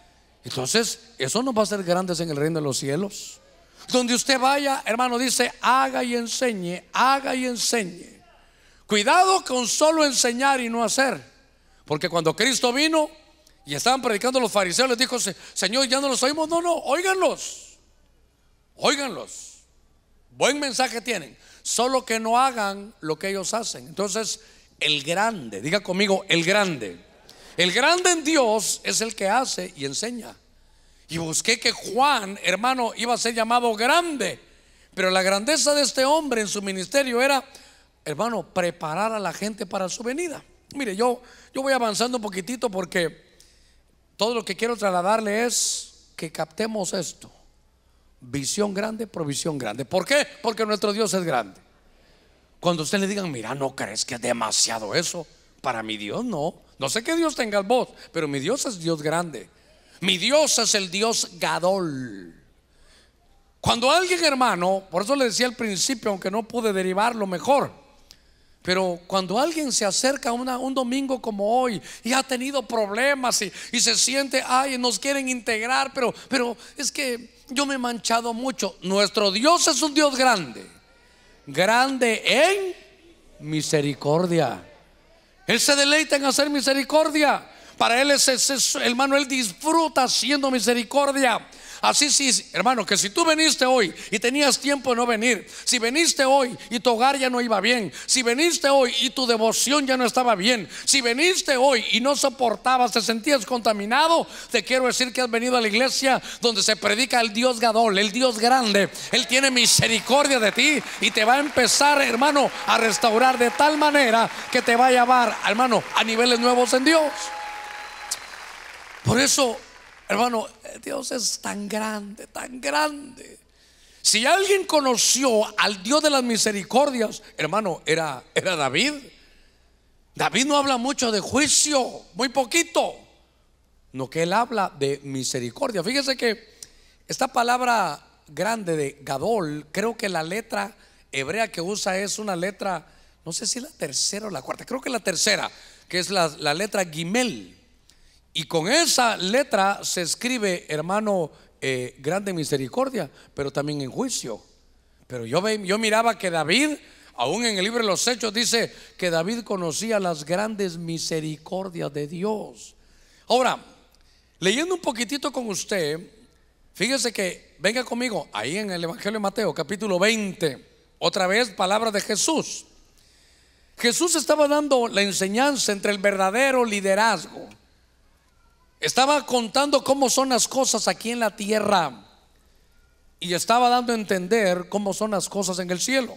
Entonces, eso nos va a hacer grandes en el reino de los cielos. Donde usted vaya, hermano, dice: haga y enseñe, haga y enseñe. Cuidado con solo enseñar y no hacer, porque cuando Cristo vino y estaban predicando los fariseos, les dijo: Señor, ya no los oímos. No, no, óiganlos, óiganlos. Buen mensaje tienen, solo que no hagan lo que ellos hacen. Entonces, el grande, diga conmigo, el grande. El grande en Dios es el que hace y enseña. Y busqué que Juan, hermano, iba a ser llamado grande, pero la grandeza de este hombre en su ministerio era, hermano, preparar a la gente para su venida. Mire, yo, yo voy avanzando un poquitito, porque todo lo que quiero trasladarle es que captemos esto: visión grande, provisión grande. ¿Por qué? Porque nuestro Dios es grande. Cuando usted le digan: mira, ¿no crees que es demasiado eso? Para mi Dios no. No sé qué Dios tenga vos, pero mi Dios es Dios grande. Mi Dios es el Dios Gadol. Cuando alguien, hermano, por eso le decía al principio, aunque no pude derivarlo mejor, pero cuando alguien se acerca a una, un domingo como hoy y ha tenido problemas y, y se siente: ay, nos quieren integrar, pero, pero es que yo me he manchado mucho. Nuestro Dios es un Dios grande, grande en misericordia. Él se deleita en hacer misericordia. Para Él es, es, es, hermano, Él disfruta haciendo misericordia. Así sí, hermano, que si tú viniste hoy y tenías tiempo de no venir, si viniste hoy y tu hogar ya no iba bien, si viniste hoy y tu devoción ya no estaba bien, si viniste hoy y no soportabas, te sentías contaminado, te quiero decir que has venido a la iglesia donde se predica el Dios Gadol, el Dios grande. Él tiene misericordia de ti y te va a empezar, hermano, a restaurar de tal manera que te va a llevar, hermano, a niveles nuevos en Dios. Por eso, hermano, Dios es tan grande, tan grande. Si alguien conoció al Dios de las misericordias, hermano, era, era David. David no habla mucho de juicio, muy poquito, no, que él habla de misericordia. Fíjese que esta palabra grande de Gadol, creo que la letra hebrea que usa es una letra, no sé si la tercera o la cuarta, creo que la tercera, que es la, la letra Gimel. Y con esa letra se escribe, hermano, eh, grande misericordia, pero también en juicio. Pero yo, ve, yo miraba que David, aún en el libro de los Hechos, dice que David conocía las grandes misericordias de Dios. Ahora, leyendo un poquitito con usted, fíjese que, venga conmigo, ahí en el Evangelio de Mateo, capítulo veinte, otra vez palabras de Jesús. Jesús estaba dando la enseñanza entre el verdadero liderazgo. Estaba contando cómo son las cosas aquí en la tierra y estaba dando a entender cómo son las cosas en el cielo.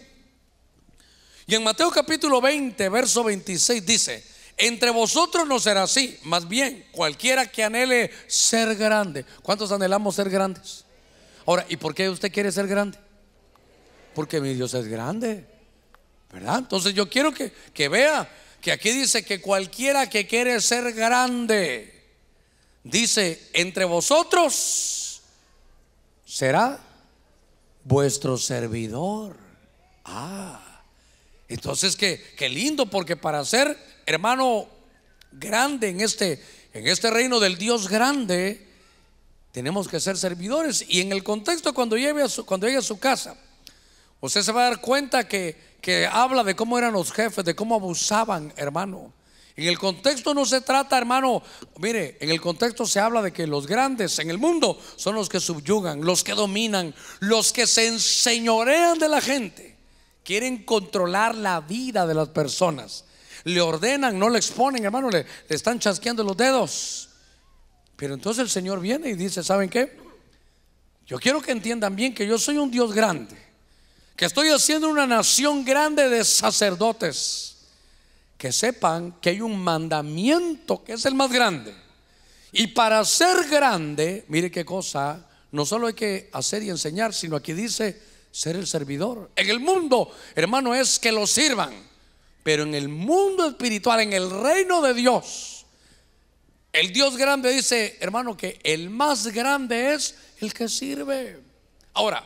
Y en Mateo capítulo veinte, verso veintiséis dice: entre vosotros no será así, más bien cualquiera que anhele ser grande. ¿Cuántos anhelamos ser grandes? Ahora, ¿y por qué usted quiere ser grande? Porque mi Dios es grande, ¿verdad? Entonces yo quiero que, que vea que aquí dice que cualquiera que quiere ser grande, dice, entre vosotros será vuestro servidor. Ah, entonces qué, qué lindo, porque para ser, hermano, grande en este, en este reino del Dios grande, tenemos que ser servidores. Y en el contexto, cuando llegue a su, cuando llegue a su casa, usted se va a dar cuenta que, que habla de cómo eran los jefes, de cómo abusaban, hermano. En el contexto no se trata, hermano, mire, en el contexto se habla de que los grandes en el mundo son los que subyugan, los que dominan, los que se enseñorean de la gente, quieren controlar la vida de las personas, le ordenan, no le exponen, hermano, le, le están chasqueando los dedos. Pero entonces el Señor viene y dice: ¿saben qué? Yo quiero que entiendan bien que yo soy un Dios grande, que estoy haciendo una nación grande de sacerdotes. Que sepan que hay un mandamiento que es el más grande. Y para ser grande, mire qué cosa, no solo hay que hacer y enseñar, sino aquí dice ser el servidor. En el mundo, hermano, es que lo sirvan, pero en el mundo espiritual, en el reino de Dios, el Dios grande dice, hermano, que el más grande es el que sirve. Ahora,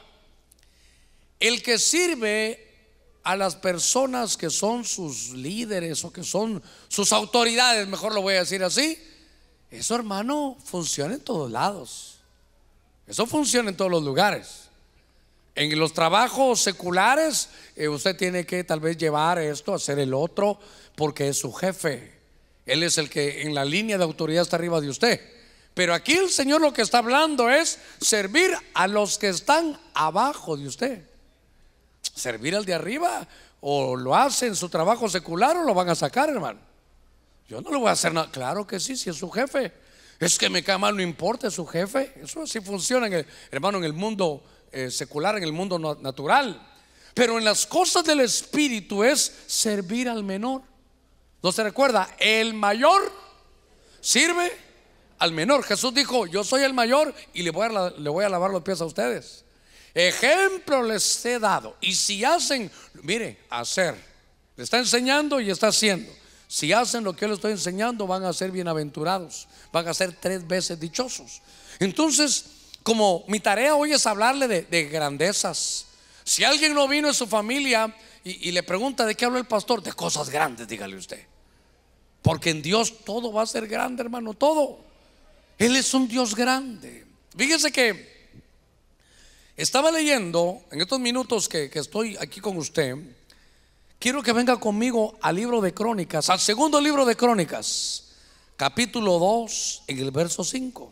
el que sirve a las personas que son sus líderes o que son sus autoridades, mejor lo voy a decir así, Eso, hermano, funciona en todos lados. Eso funciona en todos los lugares. En los trabajos seculares, eh, usted tiene que tal vez llevar esto, hacer el otro, porque es su jefe. Él es el que en la línea de autoridad está arriba de usted. Pero aquí el Señor lo que está hablando es servir a los que están abajo de usted. Servir al de arriba, o lo hace en su trabajo secular o lo van a sacar, hermano. Yo no le voy a hacer nada. Claro que sí, si es su jefe. Es que me cae mal, no importa, es su jefe. Eso sí funciona, en el, hermano, en el mundo eh, secular, en el mundo natural. Pero en las cosas del Espíritu es servir al menor. ¿No se recuerda? El mayor sirve al menor. Jesús dijo: yo soy el mayor y le voy a, le voy a lavar los pies a ustedes. Ejemplo les he dado. Y si hacen, mire, hacer, le está enseñando y está haciendo. Si hacen lo que yo les estoy enseñando, van a ser bienaventurados, van a ser tres veces dichosos. Entonces, como mi tarea hoy es hablarle de, de grandezas. Si alguien no vino en su familia y, y le pregunta de qué habló el pastor, de cosas grandes, dígale usted. Porque en Dios todo va a ser grande, hermano, todo. Él es un Dios grande. Fíjese que estaba leyendo en estos minutos que, que estoy aquí con usted. Quiero que venga conmigo al libro de Crónicas, al segundo libro de Crónicas, capítulo dos, en el verso cinco.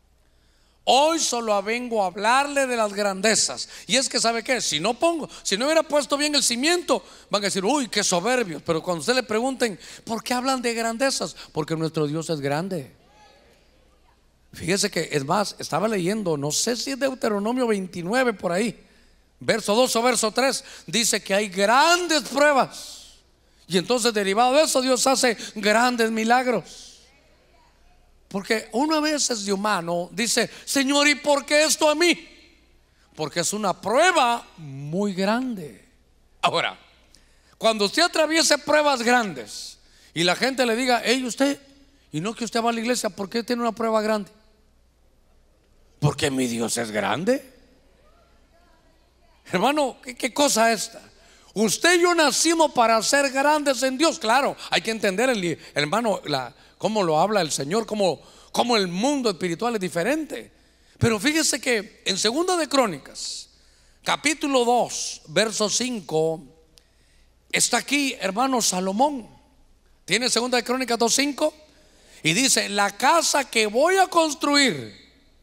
Hoy solo vengo a hablarle de las grandezas. Y es que, ¿sabe qué? Si no pongo, si no hubiera puesto bien el cimiento, van a decir: uy, qué soberbios. Pero cuando usted le pregunten, ¿por qué hablan de grandezas? Porque nuestro Dios es grande. Fíjese que, es más, estaba leyendo, no sé si es Deuteronomio veintinueve por ahí, verso dos o verso tres, dice que hay grandes pruebas. Y entonces, derivado de eso, Dios hace grandes milagros. Porque uno a veces de humano dice: Señor, ¿y por qué esto a mí? Porque es una prueba muy grande. Ahora, cuando usted atraviese pruebas grandes y la gente le diga: hey, usted, y no que usted va a la iglesia, ¿por qué tiene una prueba grande? Porque mi Dios es grande. Hermano, ¿qué, qué cosa esta? Usted y yo nacimos para ser grandes en Dios. Claro, hay que entender, el, hermano, la, cómo lo habla el Señor, cómo, cómo el mundo espiritual es diferente. Pero fíjese que en Segunda de Crónicas, capítulo dos, verso cinco, está aquí, hermano, Salomón. Tiene Segunda de Crónicas dos cinco y dice: la casa que voy a construir,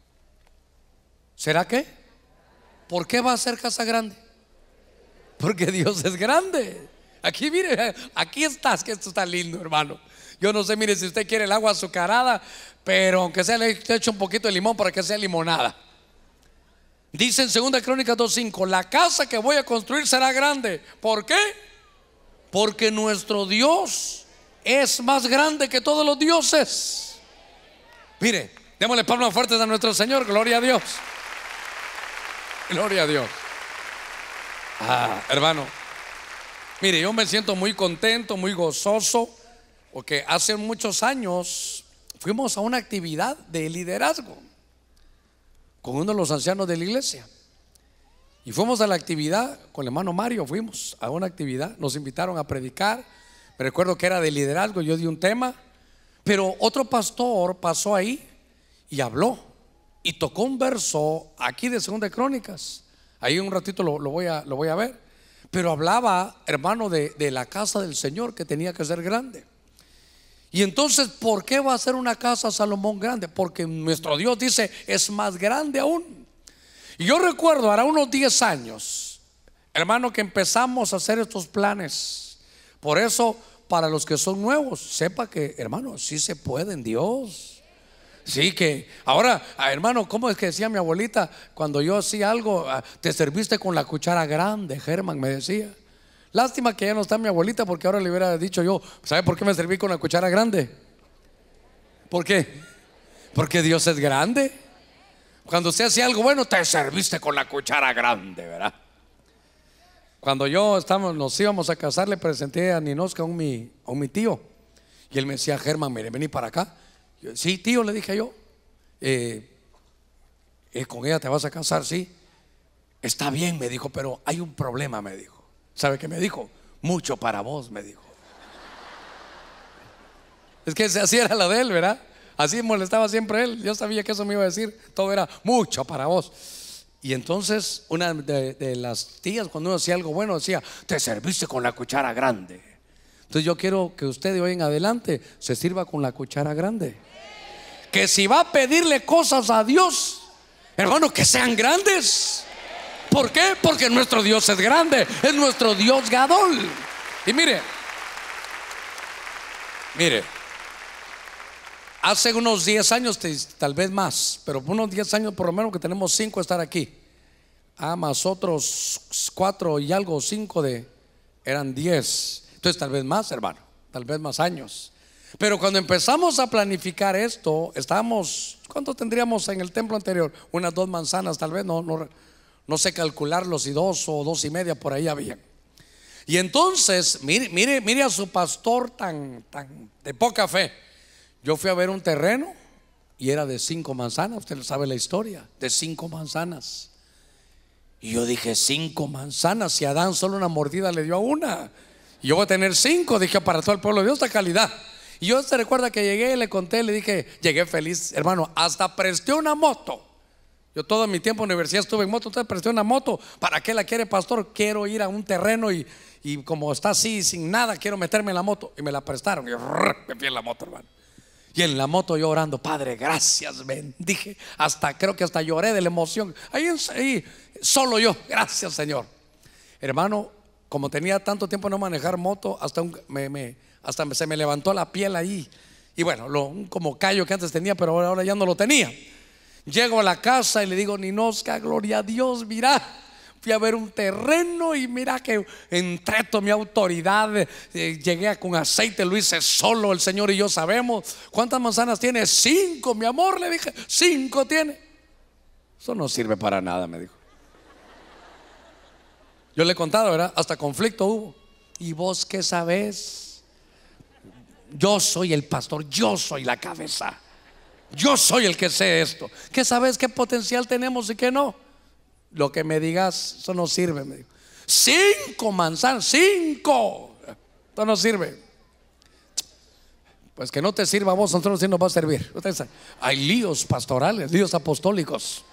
¿será qué? ¿Por qué va a ser casa grande? Porque Dios es grande. Aquí, mire, aquí estás, que esto está lindo, hermano. Yo no sé, mire, si usted quiere el agua azucarada, pero aunque sea, le he hecho un poquito de limón para que sea limonada. Dice en Segunda Crónicas dos cinco: la casa que voy a construir será grande. ¿Por qué? Porque nuestro Dios es más grande que todos los dioses. Mire, démosle palmas fuertes a nuestro Señor. Gloria a Dios. Gloria a Dios. Ah, hermano, mire, yo me siento muy contento, muy gozoso, porque hace muchos años fuimos a una actividad de liderazgo con uno de los ancianos de la iglesia. Y fuimos a la actividad con el hermano Mario, fuimos a una actividad, nos invitaron a predicar. Me recuerdo que era de liderazgo, yo di un tema, pero otro pastor pasó ahí y habló y tocó un verso aquí de Segunda de Crónicas. Ahí un ratito lo, lo, voy a, lo voy a ver. Pero hablaba, hermano, de, de la casa del Señor, que tenía que ser grande. Y entonces, ¿por qué va a ser una casa Salomón grande? Porque nuestro Dios dice: es más grande aún. Y yo recuerdo, hará unos diez años, hermano, que empezamos a hacer estos planes. Por eso, para los que son nuevos, sepa que, hermano, sí se puede en Dios. Sí, que ahora, hermano, ¿cómo es que decía mi abuelita cuando yo hacía algo? Te serviste con la cuchara grande, Germán me decía. Lástima que ya no está mi abuelita, porque ahora le hubiera dicho yo: ¿sabe por qué me serví con la cuchara grande? ¿Por qué? Porque Dios es grande. Cuando usted hacía algo bueno, te serviste con la cuchara grande, ¿verdad? Cuando yo estábamos, nos íbamos a casar, le presenté a Ninosca a un mi, a un mi tío. Y él me decía: Germán, mire, vení para acá. Yo, sí, tío, le dije yo, eh, eh, con ella te vas a casar, sí. Está bien, me dijo, pero hay un problema, me dijo. ¿Sabe qué me dijo? Mucho para vos, me dijo. Es que así era la de él, ¿verdad? Así molestaba siempre él. Yo sabía que eso me iba a decir. Todo era mucho para vos. Y entonces una de, de las tías, cuando uno hacía algo bueno, decía: te serviste con la cuchara grande. Entonces yo quiero que usted de hoy en adelante se sirva con la cuchara grande. Que si va a pedirle cosas a Dios, hermano, que sean grandes. ¿Por qué? Porque nuestro Dios es grande. Es nuestro Dios Gadol. Y mire, mire, hace unos diez años, tal vez más, pero unos diez años por lo menos, que tenemos cinco a estar aquí. Ah, más otros cuatro y algo, cinco de, eran diez. Entonces tal vez más, hermano, tal vez más años. Pero cuando empezamos a planificar esto, estábamos, ¿cuánto tendríamos en el templo anterior? Unas dos manzanas tal vez, no, no, no sé calcularlos, y dos o dos y media por ahí había. Y entonces, mire, mire, mire a su pastor tan, tan de poca fe. Yo fui a ver un terreno y era de cinco manzanas. Usted sabe la historia, de cinco manzanas. Y yo dije: cinco manzanas, si Adán solo una mordida le dio a una, y yo voy a tener cinco. Dije: para todo el pueblo de Dios, esta calidad. Y yo se recuerda que llegué, le conté, le dije, llegué feliz, hermano, hasta presté una moto. Yo todo mi tiempo en la universidad estuve en moto. Entonces presté una moto. ¿Para qué la quiere, pastor? Quiero ir a un terreno y, y como está así sin nada, quiero meterme en la moto. Y me la prestaron y me fui en la moto, hermano. Y en la moto yo orando: Padre, gracias, bendije. Hasta creo que hasta lloré de la emoción. Ahí, ahí solo yo, gracias, Señor. Hermano, como tenía tanto tiempo no manejar moto, hasta, un, me, me, hasta se me levantó la piel ahí. Y bueno, lo, un como callo que antes tenía, pero ahora, ahora ya no lo tenía. Llego a la casa y le digo: Ninosca, gloria a Dios, mira, fui a ver un terreno y mira que entré con mi autoridad, eh, llegué con aceite, lo hice solo, el Señor y yo sabemos. ¿Cuántas manzanas tiene? Cinco, mi amor, le dije. Cinco tiene. Eso no sirve para nada, me dijo. Yo le he contado, ¿verdad? Hasta conflicto hubo. ¿Y vos qué sabés? Yo soy el pastor, yo soy la cabeza, yo soy el que sé esto. ¿Qué sabes? ¿Qué potencial tenemos y qué no? Lo que me digas, eso no sirve, me dijo. Cinco manzanas, cinco. Esto no sirve. Pues que no te sirva a vos, nosotros sí nos va a servir. Hay líos pastorales, líos apostólicos.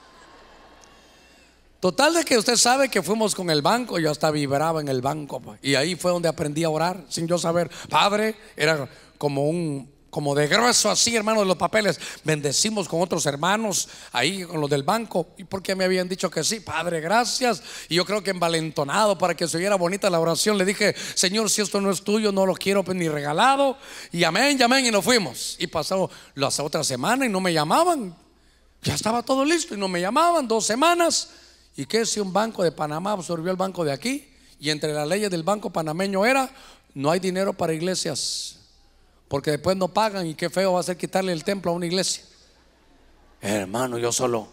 Total de que usted sabe que fuimos con el banco. Yo hasta vibraba en el banco, y ahí fue donde aprendí a orar sin yo saber. Padre, era como un como de grueso así, hermano, de los papeles. Bendecimos con otros hermanos ahí con los del banco, y porque me habían dicho que sí. Padre, gracias. Y yo creo que envalentonado, para que se oyera bonita la oración, le dije: Señor, si esto no es tuyo, no lo quiero ni regalado. Y amén, y amén, y nos fuimos. Y pasó las otras semanas y no me llamaban. Ya estaba todo listo y no me llamaban. Dos semanas. ¿Y qué si un banco de Panamá absorbió el banco de aquí? Y entre las leyes del banco panameño era: no hay dinero para iglesias, porque después no pagan, y qué feo va a ser quitarle el templo a una iglesia. Hermano, yo solo.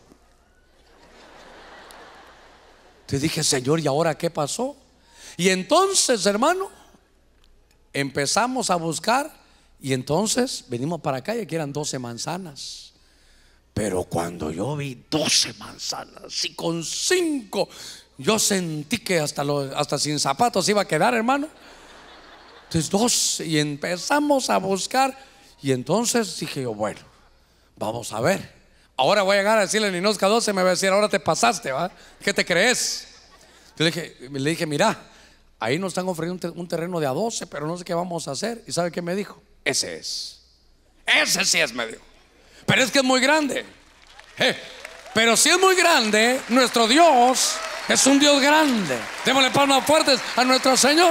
Te dije: Señor, ¿y ahora qué pasó? Y entonces, hermano, empezamos a buscar. Y entonces venimos para acá y aquí eran doce manzanas. Pero cuando yo vi doce manzanas y con cinco, yo sentí que hasta, lo, hasta sin zapatos iba a quedar, hermano. Entonces dos, y empezamos a buscar. Y entonces dije yo: bueno, vamos a ver. Ahora voy a llegar a decirle a Ninosca doce, me va a decir: ahora te pasaste, ¿va? ¿Qué te crees? Yo le dije, le dije: mira, ahí nos están ofreciendo un terreno de a doce, pero no sé qué vamos a hacer. ¿Y sabe qué me dijo? Ese es. Ese sí es, me dijo. Pero es que es muy grande. eh, Pero si es muy grande, nuestro Dios es un Dios grande. Démosle palmas fuertes a nuestro Señor.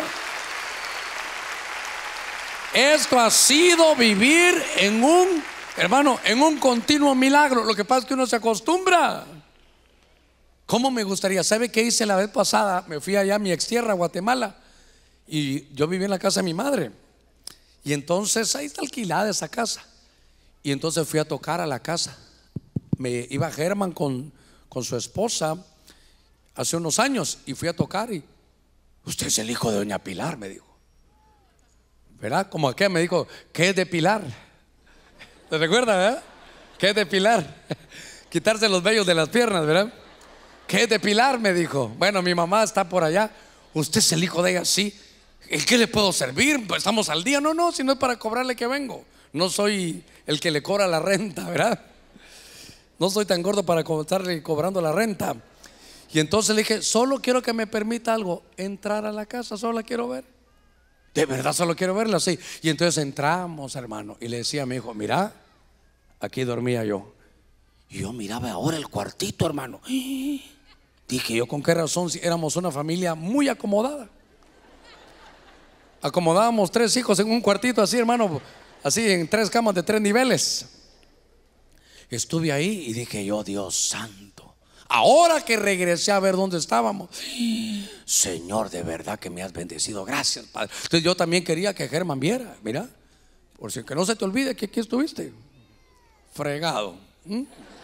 Esto ha sido vivir en un, hermano, en un continuo milagro. Lo que pasa es que uno se acostumbra. ¿Cómo me gustaría? ¿Sabe qué hice la vez pasada? Me fui allá a mi ex tierra, Guatemala, y yo viví en la casa de mi madre. Y entonces ahí está alquilada esa casa. Y entonces fui a tocar a la casa. Me iba Germán con, con su esposa hace unos años, y fui a tocar y: usted es el hijo de doña Pilar, me dijo. ¿Verdad? Como aquel me dijo: ¿qué es de Pilar? ¿Te recuerda, verdad? ¿Qué es de Pilar? Quitarse los vellos de las piernas, ¿verdad? ¿Qué es de Pilar? Me dijo. Bueno, mi mamá está por allá. ¿Usted es el hijo de ella? Sí. ¿En qué le puedo servir? Pues estamos al día. No, no, si no es para cobrarle que vengo. no soy el que le cobra la renta, ¿verdad? No soy tan gordo para estarle cobrando la renta. Y entonces le dije, solo quiero que me permita algo, entrar a la casa, solo la quiero ver. De verdad solo quiero verla, sí. Y entonces entramos, hermano, y le decía a mi hijo, mira, aquí dormía yo. Y yo miraba ahora el cuartito, hermano. Dije yo, ¿con qué razón? Si éramos una familia muy acomodada. Acomodábamos tres hijos en un cuartito así, hermano, así en tres camas de tres niveles. Estuve ahí y dije yo, Dios santo, ahora que regresé a ver dónde estábamos, Señor, de verdad que me has bendecido, gracias, Padre. Entonces yo también quería que Germán viera, mira, por si que no se te olvide que aquí estuviste fregado. ¿Mm?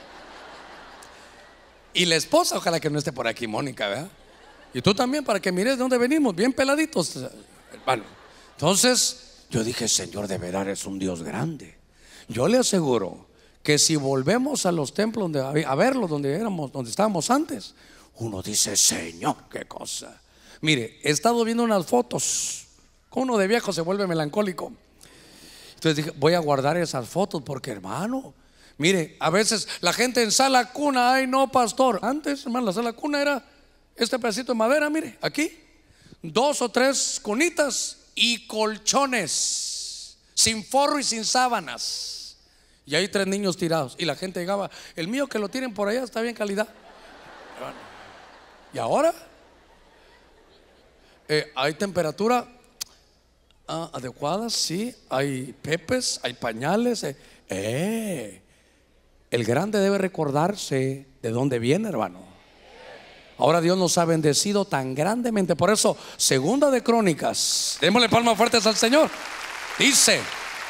Y la esposa, ojalá que no esté por aquí, Mónica, ¿verdad? Y tú también, para que mires de dónde venimos, bien peladitos, hermano. Entonces yo dije, Señor, de verdad es un Dios grande. Yo le aseguro que si volvemos a los templos donde, a verlos donde éramos, donde estábamos antes, uno dice, Señor, qué cosa. Mire, he estado viendo unas fotos. Uno de viejo se vuelve melancólico. Entonces dije, voy a guardar esas fotos porque, hermano, mire, a veces la gente en sala cuna, ay no, pastor. Antes, hermano, la sala cuna era este pedacito de madera, mire, aquí, dos o tres cunitas y colchones, sin forro y sin sábanas. Y hay tres niños tirados. Y la gente llegaba, el mío que lo tienen por allá está bien calidad. Y ahora eh, hay temperatura ah, adecuada, sí. Hay pepes, hay pañales. Eh, eh, el grande debe recordarse de dónde viene, hermano. Ahora Dios nos ha bendecido tan grandemente. Por eso, segunda de Crónicas, démosle palmas fuertes al Señor. Dice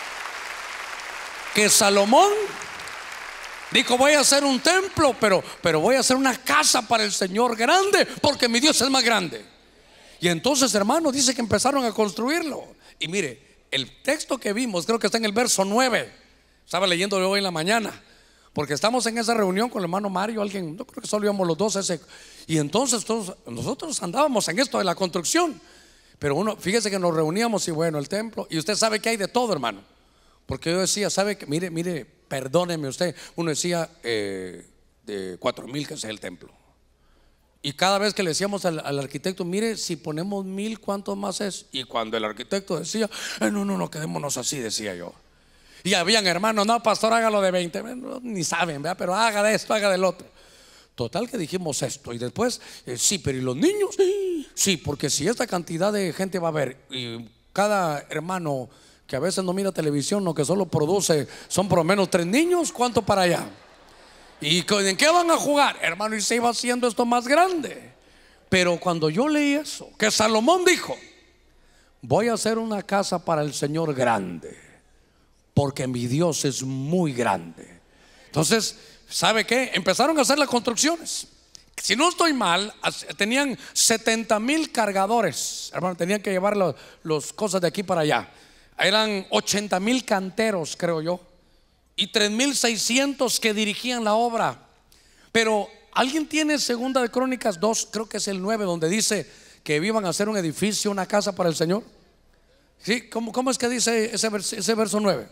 que Salomón dijo, voy a hacer un templo, pero, pero voy a hacer una casa para el Señor grande, porque mi Dios es más grande. Y entonces, hermano, dice que empezaron a construirlo. Y mire, el texto que vimos, creo que está en el verso nueve. Estaba leyéndolo hoy en la mañana, porque estamos en esa reunión con el hermano Mario, alguien, no creo que solo íbamos los dos ese. Y entonces todos, nosotros andábamos en esto de la construcción. Pero uno, fíjese que nos reuníamos y bueno, el templo, y usted sabe que hay de todo, hermano. Porque yo decía, sabe que, mire, mire, perdóneme usted. Uno decía eh, de cuatro mil que es el templo. Y cada vez que le decíamos al, al arquitecto, mire, si ponemos mil, ¿cuánto más es? Y cuando el arquitecto decía, eh, no, no, no, quedémonos así, decía yo. Y habían hermanos, no, pastor, hágalo de veinte, no, ni saben, ¿verdad? Pero haga de esto, haga del otro. Total que dijimos esto. Y después, eh, sí, pero ¿y los niños? Sí, porque si esta cantidad de gente va a ver, y cada hermano que a veces no mira televisión, o que solo produce, son por lo menos tres niños, ¿cuánto para allá? ¿Y en qué van a jugar? Hermano, y se iba haciendo esto más grande. Pero cuando yo leí eso, que Salomón dijo, voy a hacer una casa para el Señor grande, porque mi Dios es muy grande. Entonces, ¿sabe qué? Empezaron a hacer las construcciones. Si no estoy mal, tenían setenta mil cargadores, hermano, tenían que llevar las los cosas de aquí para allá. Eran ochenta mil canteros, creo yo, y tres mil seiscientos que dirigían la obra. Pero alguien tiene segunda de Crónicas dos, creo que es el nueve, donde dice que iban a hacer un edificio, una casa para el Señor. ¿Sí? ¿Cómo, cómo es que dice ese, vers ese verso nueve?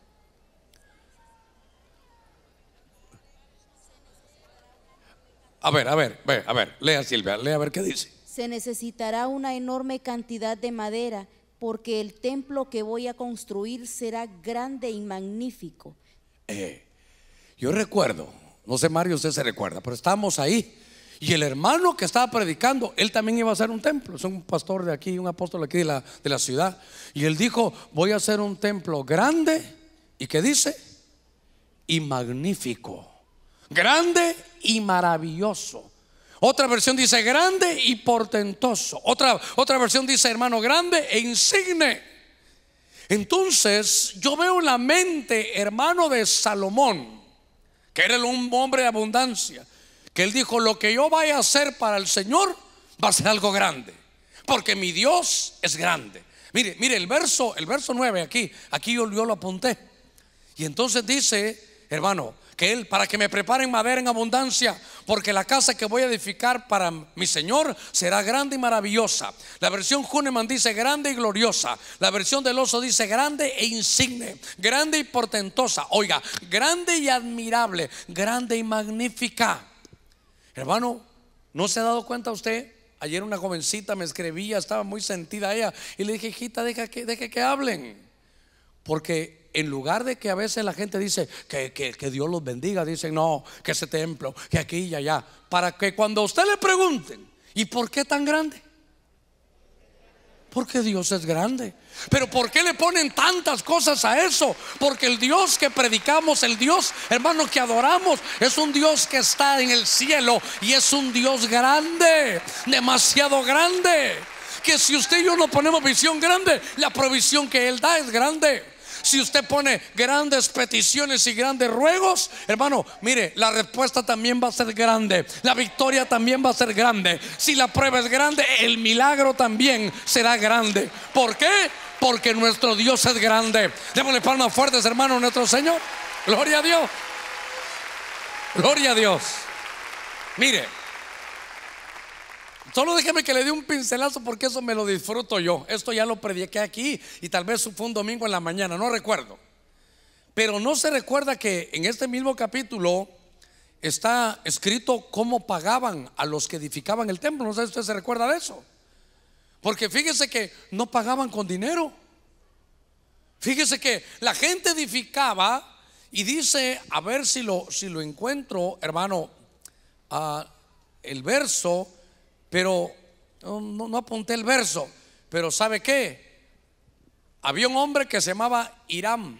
A ver, a ver, a ver, lea Silvia, lea a ver qué dice. Se necesitará una enorme cantidad de madera, porque el templo que voy a construir será grande y magnífico. Eh, yo recuerdo, no sé Mario, usted se recuerda, pero estábamos ahí y el hermano que estaba predicando, él también iba a hacer un templo. Es un pastor de aquí, un apóstol aquí de la, de la ciudad. Y él dijo, voy a hacer un templo grande. ¿Y qué dice? Y magnífico. Grande y maravilloso. Otra versión dice grande y portentoso. Otra, otra versión dice, hermano, grande e insigne. Entonces yo veo la mente, hermano, de Salomón, que era un hombre de abundancia, que él dijo, lo que yo vaya a hacer para el Señor va a ser algo grande, porque mi Dios es grande. Mire, mire el verso, el verso nueve aquí, aquí yo, yo lo apunté. Y entonces dice hermano, que Él, para que me preparen madera en abundancia, porque la casa que voy a edificar para mi Señor será grande y maravillosa. La versión Huneman dice grande y gloriosa. La versión del Oso dice grande e insigne, grande y portentosa. Oiga, grande y admirable, grande y magnífica. Hermano, ¿no se ha dado cuenta usted? Ayer una jovencita me escribía, estaba muy sentida ella, y le dije, hijita, deja que, deja que hablen. Porque en lugar de que a veces la gente dice que, que, que Dios los bendiga, dicen no, que ese templo, que aquí y allá, para que cuando a usted le pregunten, ¿y por qué tan grande? Porque Dios es grande. Pero ¿por qué le ponen tantas cosas a eso? Porque el Dios que predicamos, el Dios, hermano, que adoramos, es un Dios que está en el cielo y es un Dios grande, demasiado grande, que si usted y yo no ponemos visión grande, la provisión que Él da es grande. Si usted pone grandes peticiones y grandes ruegos, hermano, mire, la respuesta también va a ser grande. La victoria también va a ser grande. Si la prueba es grande, el milagro también será grande. ¿Por qué? Porque nuestro Dios es grande. Démosle palmas fuertes, hermano, a nuestro Señor. Gloria a Dios. Gloria a Dios. Mire, solo déjeme que le dé un pincelazo porque eso me lo disfruto yo. Esto ya lo prediqué aquí y tal vez fue un domingo en la mañana, no recuerdo. Pero no se recuerda que en este mismo capítulo está escrito cómo pagaban a los que edificaban el templo. No sé si usted se recuerda de eso. Porque fíjese que no pagaban con dinero. Fíjese que la gente edificaba y dice, a ver si lo, si lo encuentro, hermano, uh, el verso. Pero no, no apunté el verso. Pero ¿sabe qué? Había un hombre que se llamaba Hiram,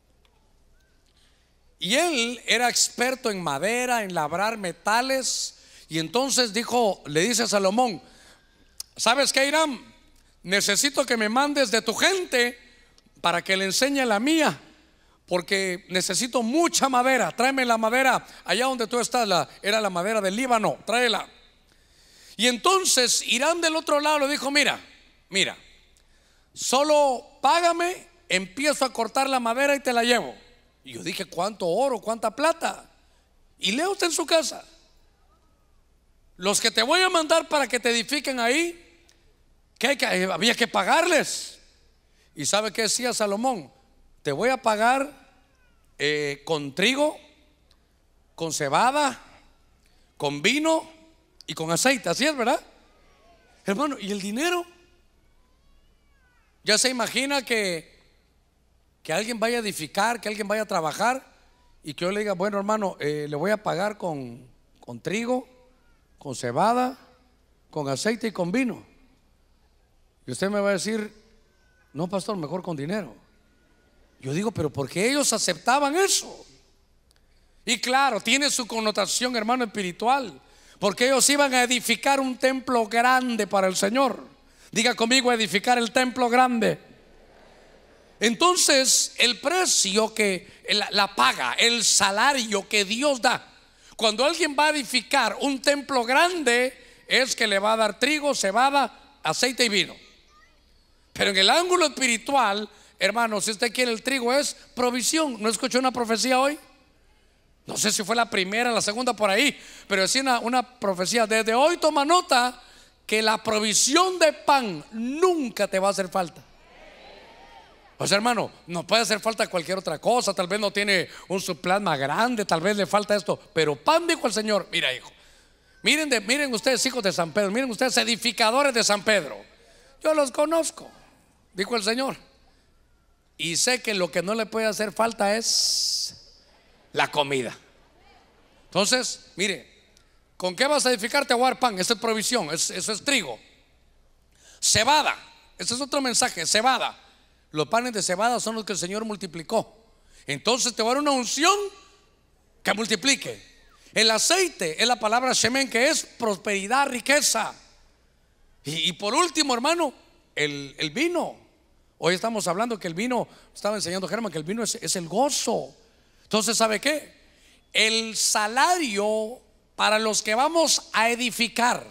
y él era experto en madera, en labrar metales. Y entonces dijo, le dice a Salomón, ¿sabes qué, Hiram? Necesito que me mandes de tu gente para que le enseñe la mía, porque necesito mucha madera. Tráeme la madera allá donde tú estás, la, era la madera del Líbano, tráela. Y entonces Hiram del otro lado le dijo, mira, mira, solo págame, empiezo a cortar la madera y te la llevo. Y yo dije, ¿cuánto oro, cuánta plata? Y lea usted en su casa, los que te voy a mandar para que te edifiquen ahí, ¿qué, qué había que pagarles? ¿Y sabe qué decía Salomón? Te voy a pagar eh, con trigo, con cebada, con vino y con aceite. Así es, ¿verdad? Hermano, ¿y el dinero? Ya se imagina que Que alguien vaya a edificar, que alguien vaya a trabajar y que yo le diga, bueno, hermano, eh, le voy a pagar con, con trigo, con cebada, con aceite y con vino. Y usted me va a decir, no, pastor, mejor con dinero. Yo digo, pero ¿por qué ellos aceptaban eso? Y claro, tiene su connotación, hermano, espiritual, porque ellos iban a edificar un templo grande para el Señor. Diga conmigo, edificar el templo grande. Entonces el precio que la, la paga, el salario que Dios da cuando alguien va a edificar un templo grande, es que le va a dar trigo, cebada, aceite y vino. Pero en el ángulo espiritual, hermano, si usted quiere, el trigo es provisión. ¿No escuchó una profecía hoy? No sé si fue la primera, la segunda, por ahí, pero decía una, una profecía: desde hoy toma nota que la provisión de pan nunca te va a hacer falta. O sea, hermano, no puede hacer falta cualquier otra cosa. Tal vez no tiene un supply más grande, tal vez le falta esto, pero pan, dijo el Señor. Mira, hijo, miren, de, miren ustedes, hijos de San Pedro, miren ustedes, edificadores de San Pedro, yo los conozco, dijo el Señor, y sé que lo que no le puede hacer falta es la comida. Entonces, mire, ¿con qué vas a edificar? Te voy a dar pan, esa es provisión, es, eso es trigo. Cebada, ese es otro mensaje, cebada. Los panes de cebada son los que el Señor multiplicó. Entonces te va a dar una unción que multiplique. El aceite es la palabra shemen, que es prosperidad, riqueza. Y, y por último, hermano, el, el vino. Hoy estamos hablando que el vino, estaba enseñando Germán, que el vino es, es el gozo. Entonces, ¿sabe qué? El salario para los que vamos a edificar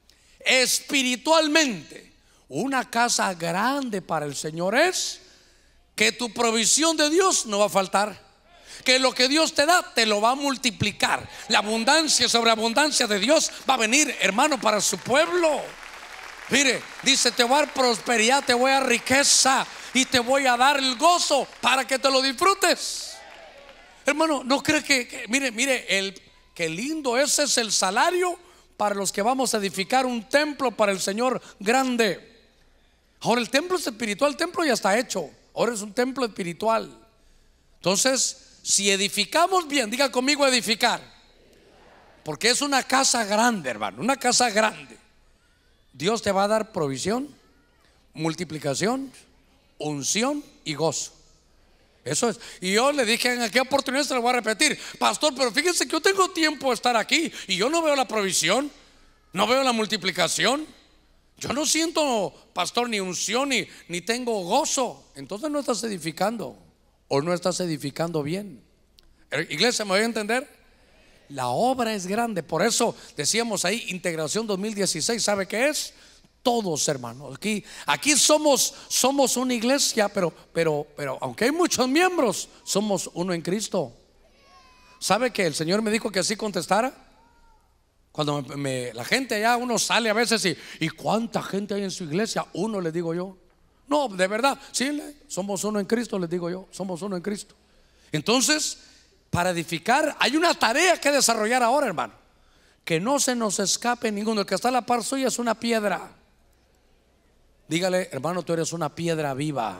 espiritualmente una casa grande para el Señor es que tu provisión de Dios no va a faltar. que lo que Dios te da te lo va a multiplicar. La abundancia sobre abundancia de Dios va a venir, hermano, para su pueblo. Mire, dice: te voy a dar prosperidad, te voy a dar riqueza y te voy a dar el gozo para que te lo disfrutes. Hermano, no cree que, que mire, mire, el, qué lindo, ese es el salario para los que vamos a edificar un templo para el Señor grande. Ahora el templo es espiritual, el templo ya está hecho, ahora es un templo espiritual. Entonces, si edificamos bien, diga conmigo edificar, porque es una casa grande, hermano, una casa grande. Dios te va a dar provisión, multiplicación, unción y gozo. Eso es. Y yo le dije en aquella oportunidad, se lo voy a repetir: pastor, pero fíjense que yo tengo tiempo de estar aquí y yo no veo la provisión, no veo la multiplicación. Yo no siento, pastor, ni unción ni, ni tengo gozo. Entonces no estás edificando, o no estás edificando bien. Iglesia, ¿me voy a entender? La obra es grande. Por eso decíamos ahí, Integración dos mil dieciséis, ¿sabe qué es? Todos, hermanos. Aquí, aquí somos, somos una iglesia, pero, pero, pero aunque hay muchos miembros, somos uno en Cristo. ¿Sabe que el Señor me dijo que así contestara? Cuando me, me, la gente allá, uno sale a veces y, ¿y cuánta gente hay en su iglesia? Uno, le digo yo. No, de verdad, sí, somos uno en Cristo, les digo yo. Somos uno en Cristo. Entonces, para edificar hay una tarea que desarrollar ahora, hermano. Que no se nos escape ninguno. El que está a la par suya es una piedra. Dígale: hermano, tú eres una piedra viva.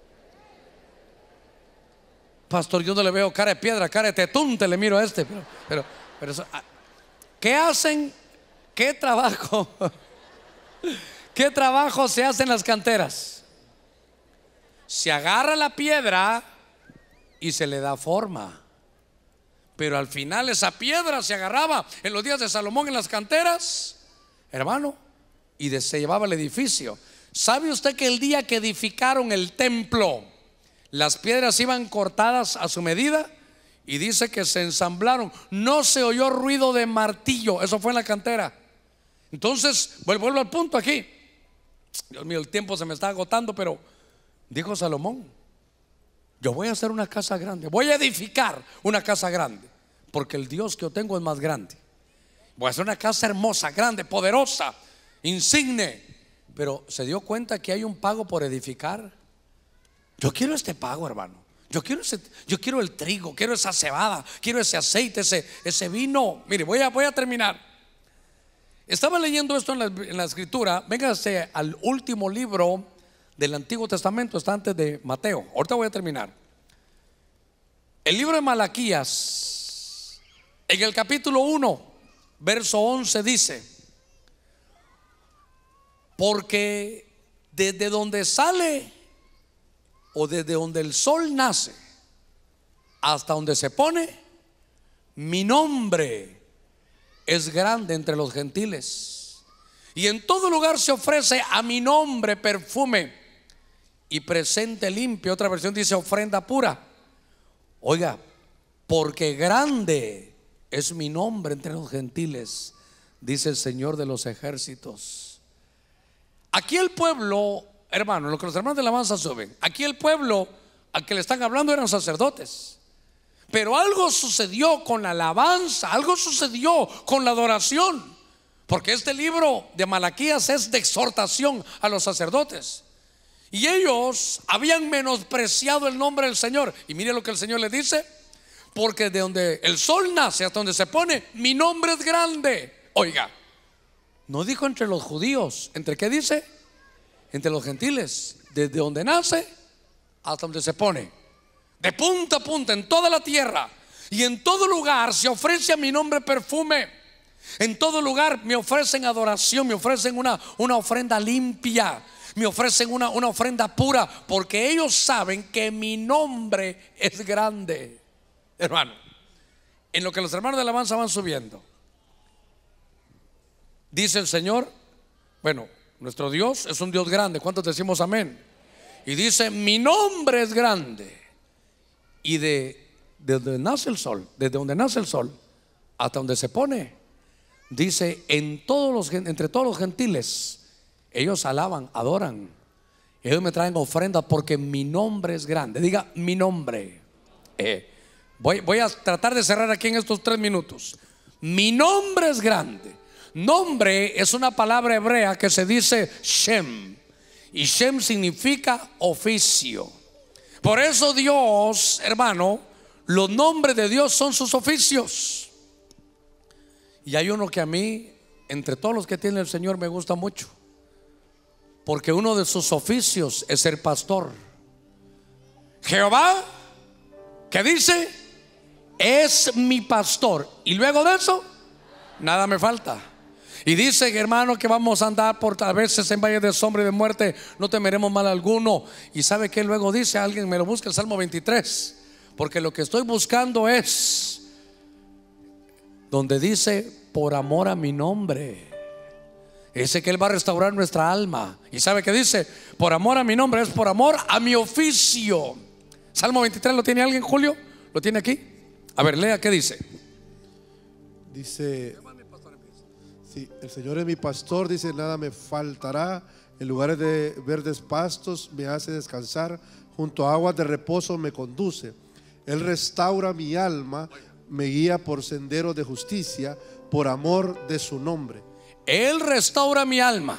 Pastor, yo no le veo cara de piedra, cara de tetunte le miro a este. Pero, pero, pero eso, ¿qué hacen? ¿Qué trabajo? ¿Qué trabajo se hace en las canteras? Se agarra la piedra y se le da forma. Pero al final esa piedra se agarraba en los días de Salomón en las canteras, hermano, y de, se llevaba el edificio. ¿Sabe usted que el día que edificaron el templo, las piedras iban cortadas a su medida? Y dice que se ensamblaron, no se oyó ruido de martillo. Eso fue en la cantera. Entonces, vuelvo al punto aquí. Dios mío, el tiempo se me está agotando, pero dijo Salomón: yo voy a hacer una casa grande, voy a edificar una casa grande, porque el Dios que yo tengo es más grande. Voy a hacer una casa hermosa, grande, poderosa, insigne. Pero se dio cuenta que hay un pago por edificar. Yo quiero este pago, hermano. Yo quiero ese, yo quiero el trigo, quiero esa cebada, quiero ese aceite, ese, ese vino. Mire, voy a, voy a terminar. Estaba leyendo esto en la, en la escritura. Véngase al último libro del Antiguo Testamento, está antes de Mateo. Ahorita voy a terminar. El libro de Malaquías, en el capítulo uno, verso once dice: porque desde donde sale, o desde donde el sol nace hasta donde se pone, mi nombre es grande entre los gentiles, y en todo lugar se ofrece a mi nombre perfume y presente limpio. Otra versión dice ofrenda pura. Oiga, porque grande es mi nombre entre los gentiles, dice el Señor de los ejércitos. Aquí el pueblo, hermano, lo que los hermanos de la alabanza suben, aquí el pueblo al que le están hablando eran sacerdotes. Pero algo sucedió con la alabanza, algo sucedió con la adoración, porque este libro de Malaquías es de exhortación a los sacerdotes. Y ellos habían menospreciado el nombre del Señor. Y mire lo que el Señor les dice: porque de donde el sol nace hasta donde se pone, mi nombre es grande. Oiga, no dijo entre los judíos. ¿Entre qué dice? Entre los gentiles. Desde donde nace hasta donde se pone, de punta a punta, en toda la tierra. Y en todo lugar se ofrece a mi nombre perfume. En todo lugar me ofrecen adoración, me ofrecen una, una ofrenda limpia, me ofrecen una, una ofrenda pura, porque ellos saben que mi nombre es grande. Hermano, en lo que los hermanos de alabanza van subiendo, dice el Señor, bueno, nuestro Dios es un Dios grande. ¿Cuántos decimos amén? Y dice: mi nombre es grande. Y de, de donde nace el sol, desde donde nace el sol hasta donde se pone, dice, en todos los, entre todos los gentiles, ellos alaban, adoran, ellos me traen ofrendas porque mi nombre es grande. Diga: mi nombre. eh, Voy, voy a tratar de cerrar aquí en estos tres minutos. Mi nombre es grande. Nombre es una palabra hebrea que se dice Shem, y Shem significa oficio. Por eso Dios, hermano, los nombres de Dios son sus oficios. Y hay uno que a mí, entre todos los que tiene el Señor, me gusta mucho, porque uno de sus oficios es ser pastor. Jehová, ¿qué dice? Es mi pastor. Y luego de eso, nada me falta. Y dice, hermano, que vamos a andar por a veces en valle de sombra y de muerte, no temeremos mal alguno. Y sabe que luego dice, alguien me lo busca, el Salmo veintitrés, porque lo que estoy buscando es donde dice, por amor a mi nombre. Dice que Él va a restaurar nuestra alma. Y sabe que dice, por amor a mi nombre, es por amor a mi oficio. Salmo veintitrés, ¿lo tiene alguien, Julio? ¿Lo tiene aquí? A ver, lea, ¿qué dice? Dice, sí, el Señor es mi pastor, dice, nada me faltará. En lugares de verdes pastos me hace descansar, junto a aguas de reposo me conduce. Él restaura mi alma, me guía por senderos de justicia, por amor de su nombre. Él restaura mi alma.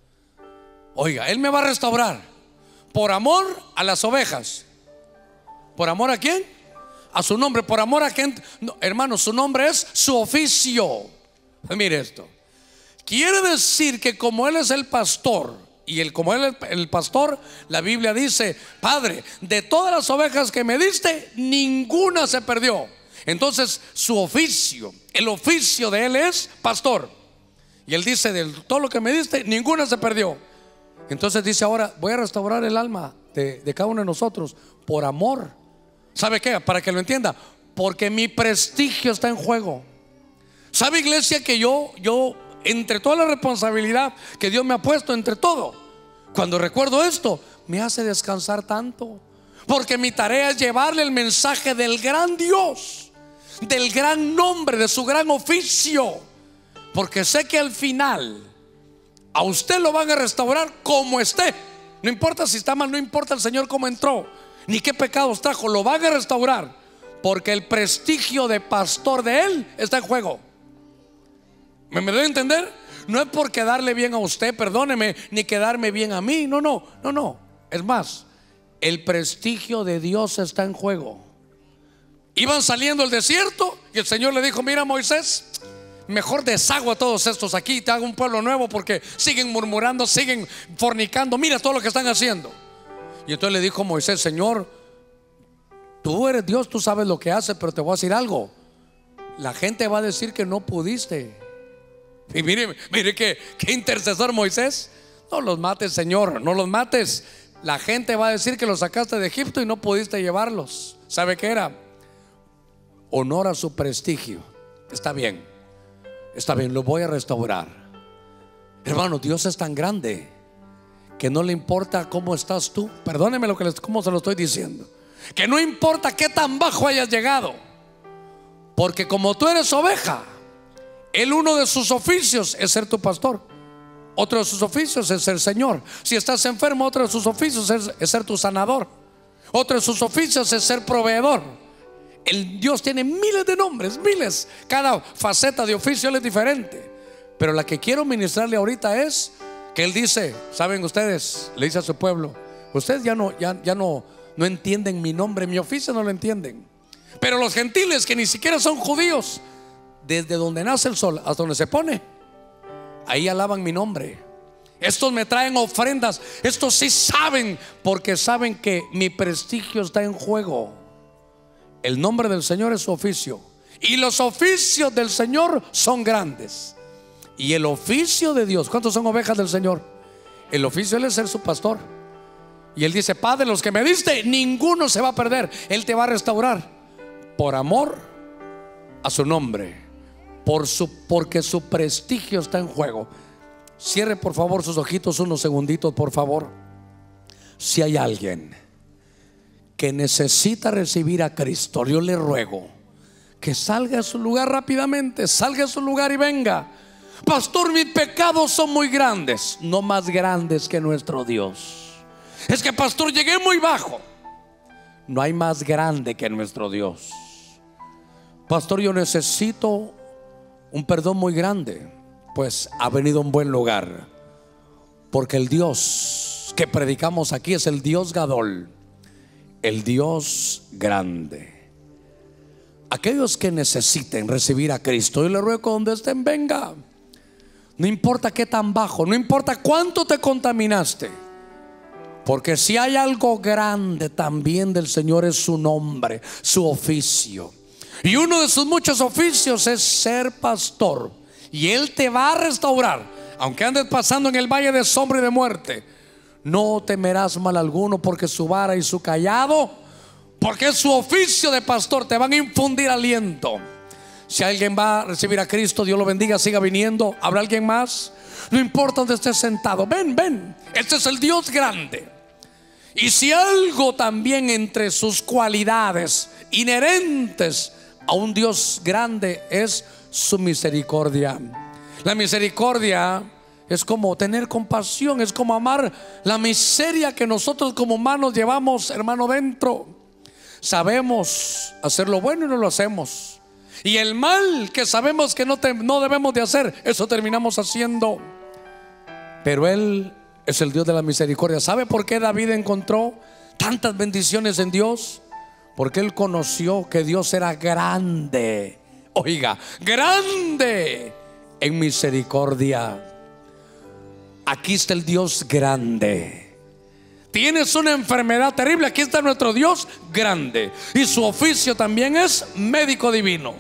Oiga, Él me va a restaurar por amor a las ovejas. ¿Por amor a quién? A su nombre. ¿Por amor a quién? No, hermano, su nombre es su oficio. Mire esto. Quiere decir que como Él es el pastor, y el, como Él es el pastor, la Biblia dice, Padre, de todas las ovejas que me diste, ninguna se perdió. Entonces su oficio, el oficio de Él es pastor. Y Él dice, de todo lo que me diste, ninguna se perdió. Entonces dice, ahora voy a restaurar el alma de, de cada uno de nosotros por amor. ¿Sabe qué? Para que lo entienda, porque mi prestigio está en juego. ¿Sabe, iglesia, que yo, yo entre toda la responsabilidad que Dios me ha puesto, entre todo, cuando recuerdo esto, me hace descansar tanto? Porque mi tarea es llevarle el mensaje del gran Dios, del gran nombre, de su gran oficio. Porque sé que al final a usted lo van a restaurar como esté. No importa si está mal, no importa el Señor cómo entró, ni qué pecados trajo, lo van a restaurar. Porque el prestigio de pastor de Él está en juego. ¿Me, me doy a entender? No es por quedarle bien a usted, perdóneme, ni quedarme bien a mí. No, no, no, no. Es más, el prestigio de Dios está en juego. Iban saliendo del desierto y el Señor le dijo, mira, Moisés, mejor deshago a todos estos aquí y te hago un pueblo nuevo, porque siguen murmurando, siguen fornicando, mira todo lo que están haciendo. Y entonces le dijo Moisés, Señor, tú eres Dios, tú sabes lo que haces, pero te voy a decir algo, la gente va a decir que no pudiste. Y mire, mire que, que intercesor Moisés. No los mates, Señor, no los mates. La gente va a decir que los sacaste de Egipto y no pudiste llevarlos. ¿Sabe qué era? Honor a su prestigio. Está bien, está bien, lo voy a restaurar. Hermano, Dios es tan grande que no le importa cómo estás tú. Perdóneme lo que les, cómo se lo estoy diciendo. Que no importa qué tan bajo hayas llegado, porque como tú eres oveja, Él, uno de sus oficios es ser tu pastor. Otro de sus oficios es ser Señor. Si estás enfermo, otro de sus oficios es, es ser tu sanador. Otro de sus oficios es ser proveedor. El Dios tiene miles de nombres, miles. Cada faceta de oficio Él es diferente. Pero la que quiero ministrarle ahorita es que Él dice, saben ustedes, le dice a su pueblo, ustedes ya no, ya, ya no, no entienden mi nombre, mi oficio no lo entienden. Pero los gentiles que ni siquiera son judíos, desde donde nace el sol hasta donde se pone, ahí alaban mi nombre. Estos me traen ofrendas. Estos sí saben, porque saben que mi prestigio está en juego. El nombre del Señor es su oficio, y los oficios del Señor son grandes. Y el oficio de Dios, ¿cuántos son ovejas del Señor? El oficio de Él es ser su pastor. Y Él dice, Padre, los que me diste, ninguno se va a perder. Él te va a restaurar por amor a su nombre, por su, porque su prestigio está en juego. Cierre por favor sus ojitos unos segunditos, por favor. Si hay alguien que necesita recibir a Cristo, yo le ruego que salga a su lugar rápidamente. Salga a su lugar y venga. Pastor, mis pecados son muy grandes. No más grandes que nuestro Dios. Es que pastor, llegué muy bajo. No hay más grande que nuestro Dios. Pastor, yo necesito un perdón muy grande. Pues ha venido a un buen lugar, porque el Dios que predicamos aquí es el Dios Gadol, el Dios grande. Aquellos que necesiten recibir a Cristo, yo les ruego donde estén, venga. No importa qué tan bajo, no importa cuánto te contaminaste, porque si hay algo grande también del Señor es su nombre, su oficio. Y uno de sus muchos oficios es ser pastor. Y Él te va a restaurar. Aunque andes pasando en el valle de sombra y de muerte, no temerás mal alguno, porque su vara y su cayado, porque es su oficio de pastor, te van a infundir aliento. Si alguien va a recibir a Cristo, Dios lo bendiga, siga viniendo. ¿Habrá alguien más? No importa donde estés sentado, ven, ven. Este es el Dios grande. Y si algo también entre sus cualidades inherentes a un Dios grande es su misericordia. La misericordia es como tener compasión, es como amar la miseria que nosotros como humanos llevamos, hermano, dentro. Sabemos hacer lo bueno y no lo hacemos, y el mal que sabemos que no, te, no debemos de hacer, eso terminamos haciendo. Pero Él es el Dios de la misericordia. ¿Sabe por qué David encontró tantas bendiciones en Dios? Porque él conoció que Dios era grande. Oiga, grande en misericordia. Aquí está el Dios grande. Tienes una enfermedad terrible, aquí está nuestro Dios grande. Y su oficio también es médico divino.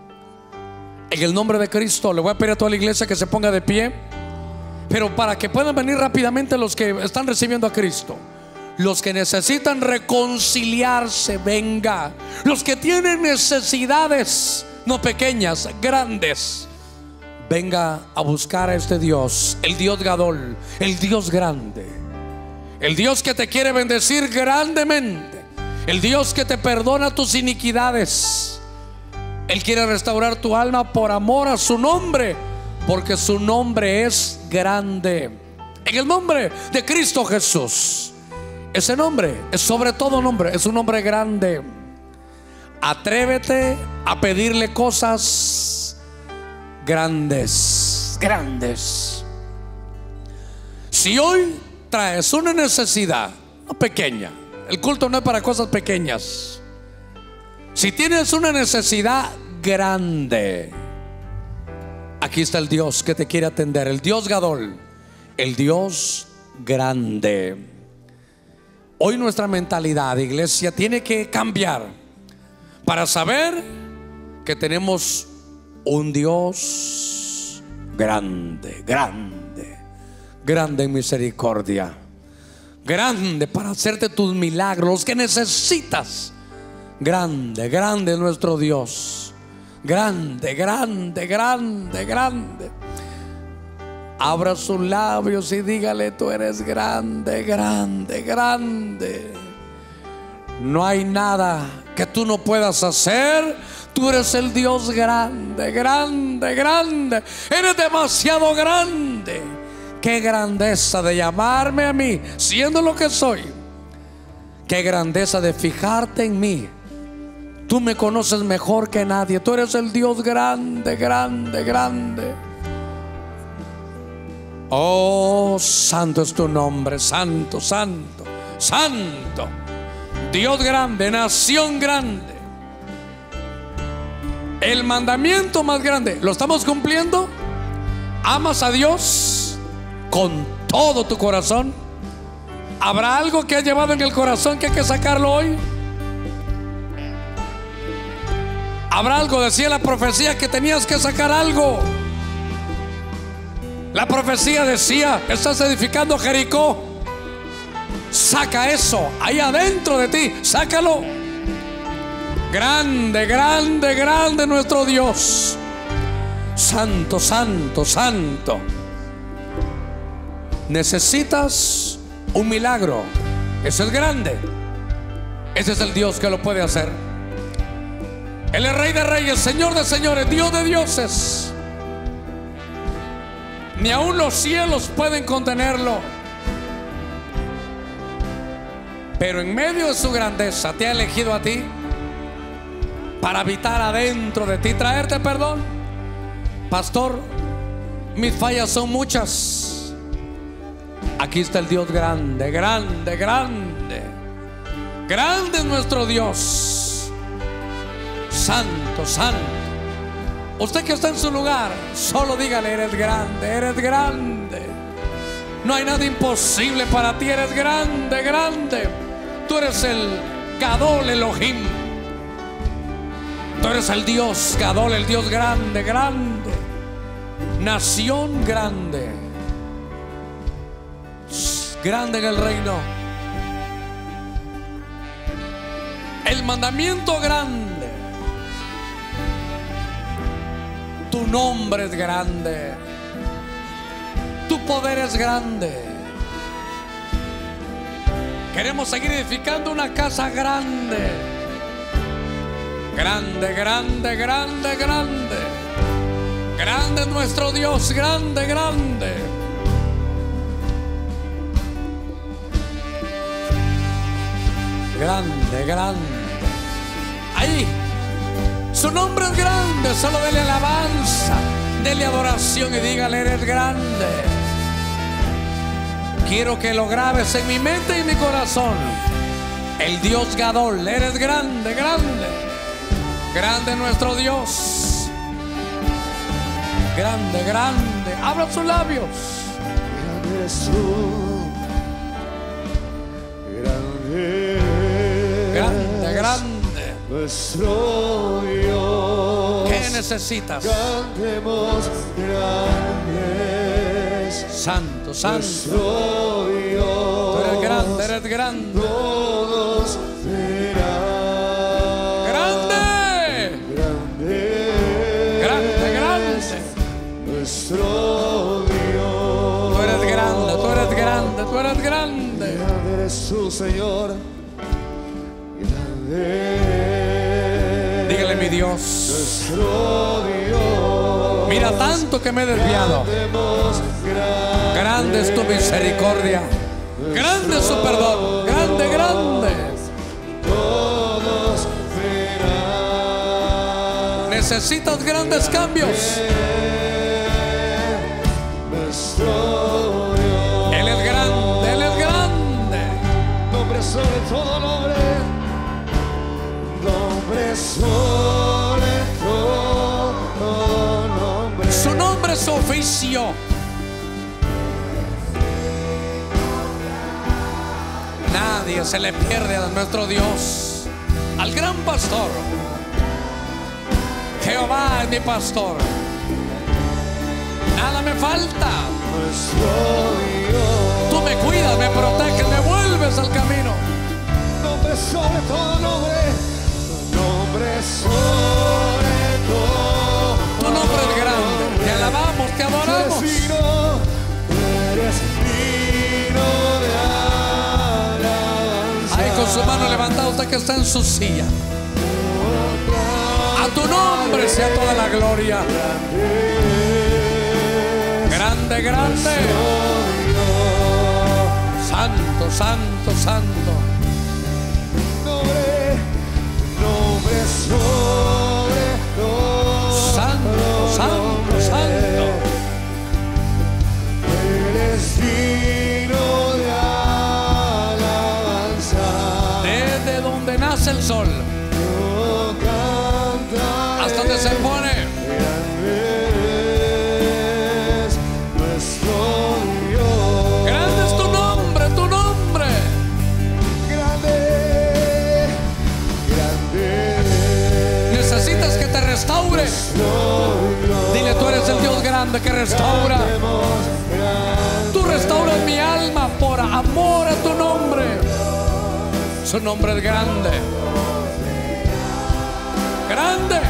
En el nombre de Cristo le voy a pedir a toda la iglesia que se ponga de pie, pero para que puedan venir rápidamente los que están recibiendo a Cristo. Los que necesitan reconciliarse, venga. Los que tienen necesidades, no pequeñas, grandes, venga a buscar a este Dios, el Dios Gadol, el Dios grande, el Dios que te quiere bendecir grandemente, el Dios que te perdona tus iniquidades. Él quiere restaurar tu alma por amor a su nombre, porque su nombre es grande. En el nombre de Cristo Jesús, ese nombre es sobre todo nombre, es un nombre grande. Atrévete a pedirle cosas grandes, grandes. Si hoy traes una necesidad, no pequeña, el culto no es para cosas pequeñas. Si tienes una necesidad grande, aquí está el Dios que te quiere atender, el Dios Gadol, el Dios grande. Hoy nuestra mentalidad, iglesia, tiene que cambiar para saber que tenemos un Dios grande, grande, grande en misericordia, grande para hacerte tus milagros, los que necesitas. Grande, grande es nuestro Dios. Grande, grande, grande, grande. Abra sus labios y dígale: tú eres grande, grande, grande. No hay nada que tú no puedas hacer. Tú eres el Dios grande, grande, grande. Eres demasiado grande. Qué grandeza de llamarme a mí siendo lo que soy. Qué grandeza de fijarte en mí. Tú me conoces mejor que nadie. Tú eres el Dios grande, grande, grande. Oh, santo es tu nombre, santo, santo, santo. Dios grande, nación grande. El mandamiento más grande, ¿lo estamos cumpliendo? ¿Amas a Dios con todo tu corazón? ¿Habrá algo que has llevado en el corazón que hay que sacarlo hoy? ¿Habrá algo? Decía la profecía que tenías que sacar algo. La profecía decía: estás edificando Jericó. Saca eso ahí adentro de ti, sácalo. Grande, grande, grande nuestro Dios. Santo, santo, santo. Necesitas un milagro. Ese es grande. Ese es el Dios que lo puede hacer. Él es Rey de Reyes, Señor de Señores, Dios de dioses. Ni aun los cielos pueden contenerlo. Pero en medio de su grandeza te ha elegido a ti para habitar adentro de ti, traerte perdón. Pastor, mis fallas son muchas. Aquí está el Dios grande, grande, grande. Grande es nuestro Dios. Santo, santo. Usted que está en su lugar, solo dígale: eres grande, eres grande. No hay nada imposible para ti, eres grande, grande. Tú eres el Gadol Elohim. Tú eres el Dios Gadol, el Dios grande, grande. Nación grande. Grande en el reino. El mandamiento grande. Tu nombre es grande. Tu poder es grande. Queremos seguir edificando una casa grande. Grande, grande, grande, grande. Grande es nuestro Dios, grande, grande. Grande, grande. Ahí. Su nombre es grande. Solo dele alabanza, dele adoración y dígale: eres grande. Quiero que lo grabes en mi mente y en mi corazón. El Dios Gadol, eres grande, grande. Grande nuestro Dios. Grande, grande. Abra sus labios. Grande eres tú. Grande. Grande, grande. Nuestro Dios. ¿Qué necesitas? Cantemos grandes. Santo, santo. Nuestro Dios. Tú eres grande, eres grande. Todos verán. Grande. Grande. Grande, grande. Nuestro Dios. Tú eres grande, tú eres grande, tú eres grande. Grande eres tú, Señor. Grande. Dígale: mi Dios. Nuestro Dios. Mira tanto que me he desviado. Grande es tu misericordia. Grande es su perdón. Grande, grande. Todos verán. Necesitas grandes cambios. Nuestro Dios. Él es grande, Él es grande. Nombre sobre todo nombre. Nombre sobre todo nombre. Su nombre es su oficio. Nadie se le pierde a nuestro Dios, al gran pastor. Jehová es mi pastor. Nada me falta. Nuestro Dios. Tú me cuidas, me proteges, me vuelves al camino. Nombre sobre todo nombre. Nombre sobre todo. Tu nombre es grande. Te alabamos, te adoramos. Eres digno, eres digno de alabanza. Ahí con su mano levantada, usted que está en su silla. A tu nombre sea toda la gloria. Grande, grande. Santo, santo, santo. Nombre, nombre sobre todo. Santo, santo, santo. Eres digno de alabanza. Desde donde nace el sol Yo cantaré. hasta donde se pone. Grande es nuestro Dios. Grande es tu nombre, tu nombre. Grande, grande Necesitas que te restaure. Dile: tú eres el Dios grande que restaura. Tú restauras mi alma por amor a tu nombre. Su nombre es grande. Grande.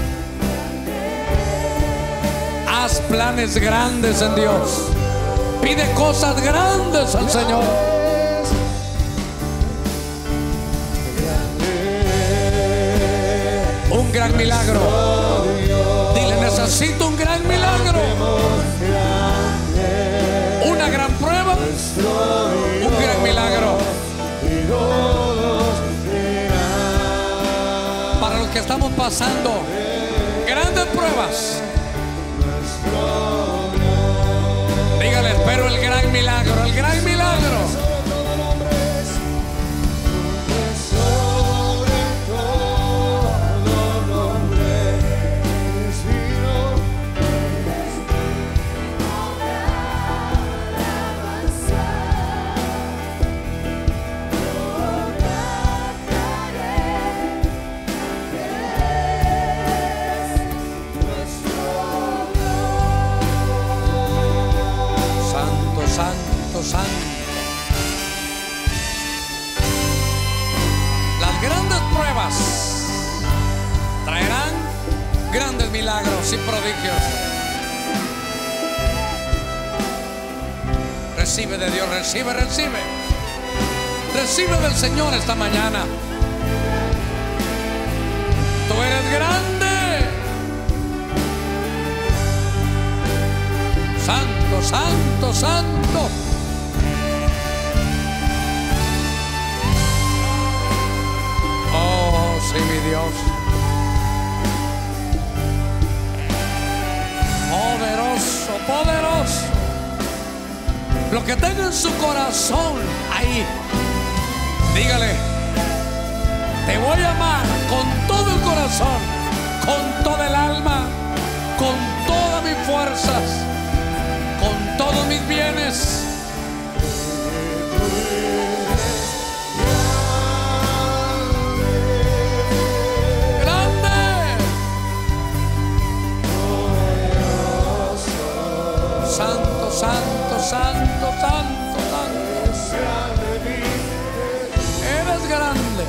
Haz planes grandes en Dios. Pide cosas grandes al Señor. Un gran milagro. Dile: necesito un gran milagro. Una gran prueba. Un gran milagro. Para los que que estamos pasando grandes pruebas. Dígale, espero el gran milagro, el gran milagro. Santo, santo. Las grandes pruebas traerán grandes milagros y prodigios. Recibe de Dios, recibe, recibe. Recibe del Señor esta mañana. Tú eres grande. Santo, santo, santo. Oh, sí, mi Dios. Poderoso, poderoso. Lo que tenga en su corazón ahí, dígale, te voy a amar con todo el corazón, con toda el alma, con todas mis fuerzas, con todos mis bienes. Grande, santo, santo, santo, santo, santo. Eres grande.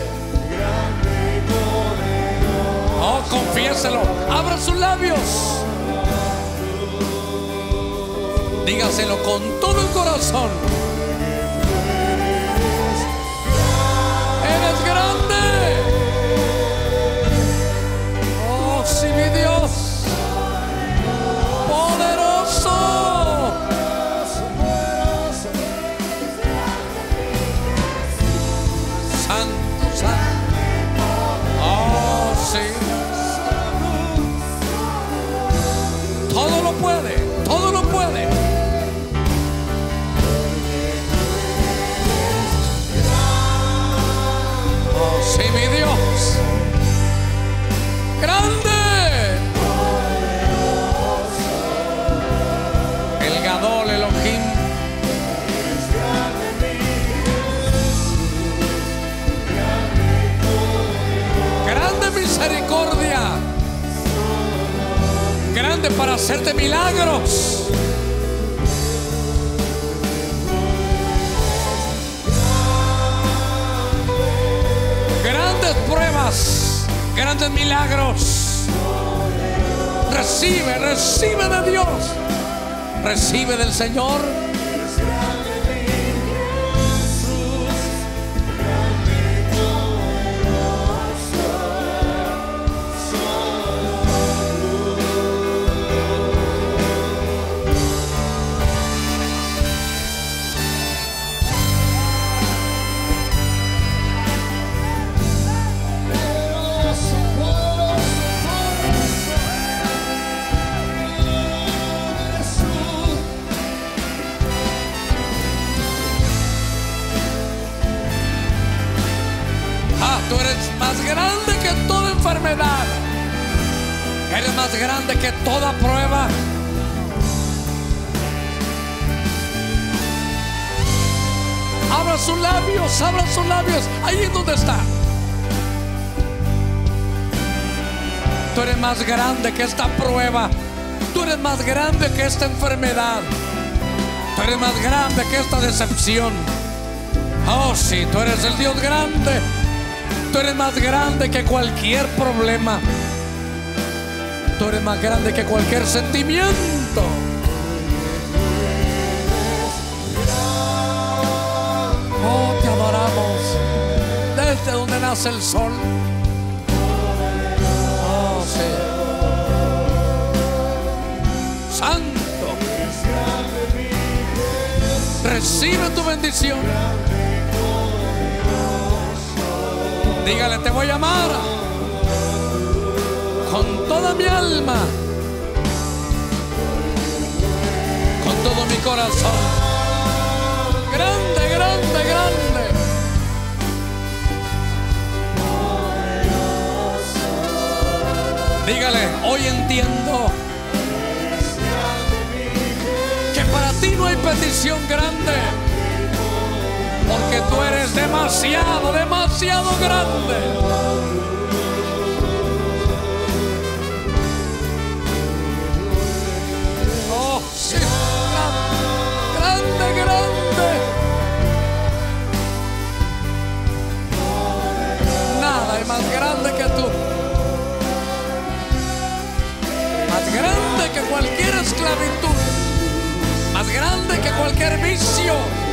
Oh, confiéselo. Abra sus labios. Dígaselo con todo el corazón. Eres grande. Oh, sí, mi Dios. Poderoso. Santo, santo. Oh, sí. Todo lo puede, todo lo puede. Oh, sí, mi Dios. Grande. El Gadol Elohim. Grande misericordia. Grande para hacerte milagros. Grandes pruebas, grandes milagros. Recibe, recibe de Dios. Recibe del Señor. Tú eres más grande que toda enfermedad. Eres más grande que toda prueba. Abra sus labios, abra sus labios. Ahí es donde está. Tú eres más grande que esta prueba. Tú eres más grande que esta enfermedad. Tú eres más grande que esta decepción. Oh, sí, tú eres el Dios grande. Tú eres más grande que cualquier problema. Tú eres más grande que cualquier sentimiento. Oh, te adoramos desde donde nace el sol. Oh, sí. Santo. Recibe tu bendición. Dígale, te voy a amar toda mi alma, con todo mi corazón. Grande, grande, grande. Dígale, hoy entiendo que para ti no hay petición grande, porque tú eres demasiado, demasiado grande. Oh, sí, grande, grande. Nada es más grande que tú. Más grande que cualquier esclavitud, más grande que cualquier vicio.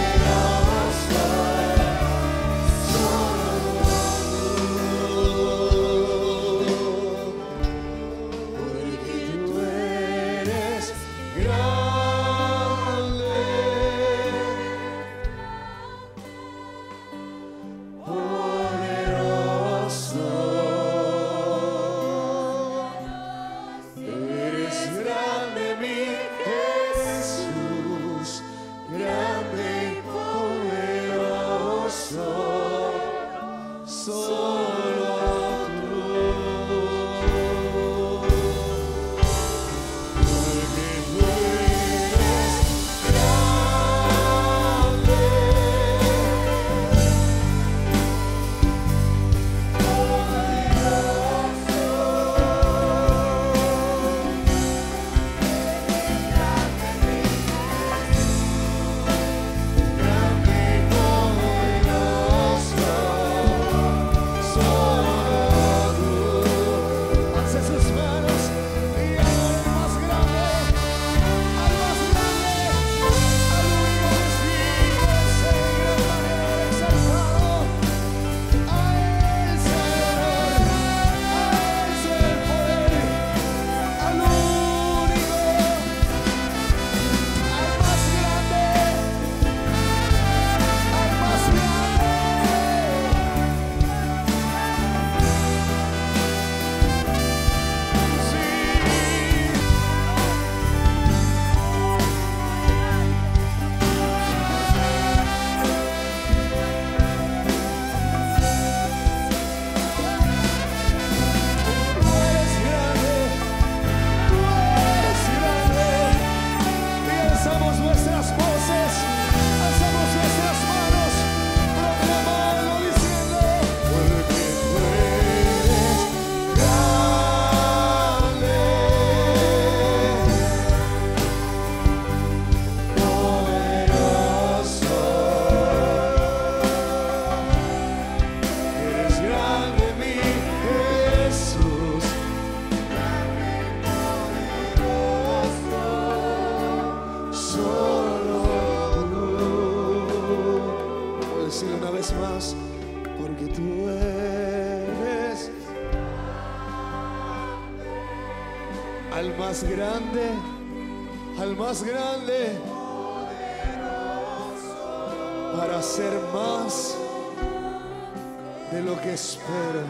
al más grande, al más grande, para hacer más de lo que espero.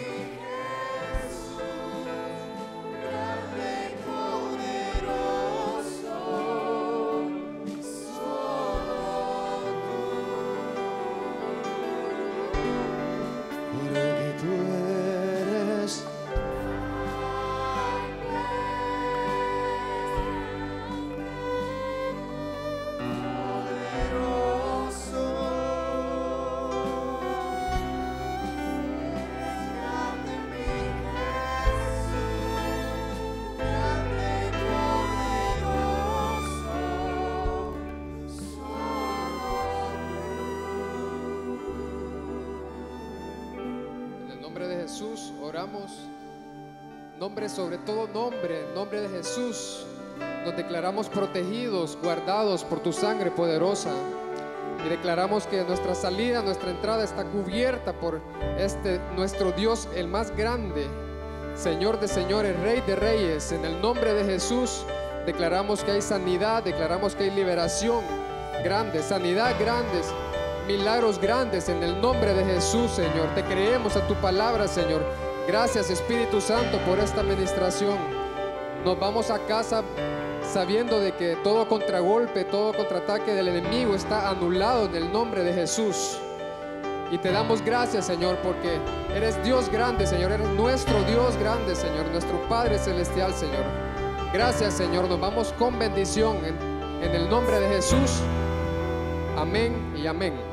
Jesús, oramos, nombre sobre todo nombre, en nombre de Jesús, nos declaramos protegidos, guardados por tu sangre poderosa, y declaramos que nuestra salida, nuestra entrada está cubierta por este nuestro Dios, el más grande, Señor de señores, Rey de reyes. En el nombre de Jesús declaramos que hay sanidad, declaramos que hay liberación grande, sanidad grandes, milagros grandes en el nombre de Jesús, Señor. Te creemos a tu palabra, Señor. Gracias, Espíritu Santo, por esta administración. Nos vamos a casa sabiendo de que todo contragolpe, todo contraataque del enemigo está anulado en el nombre de Jesús. Y te damos gracias, Señor, porque eres Dios grande, Señor. Eres nuestro Dios grande, Señor. Nuestro Padre Celestial, Señor. Gracias, Señor. Nos vamos con bendición en, en el nombre de Jesús. Amén y amén.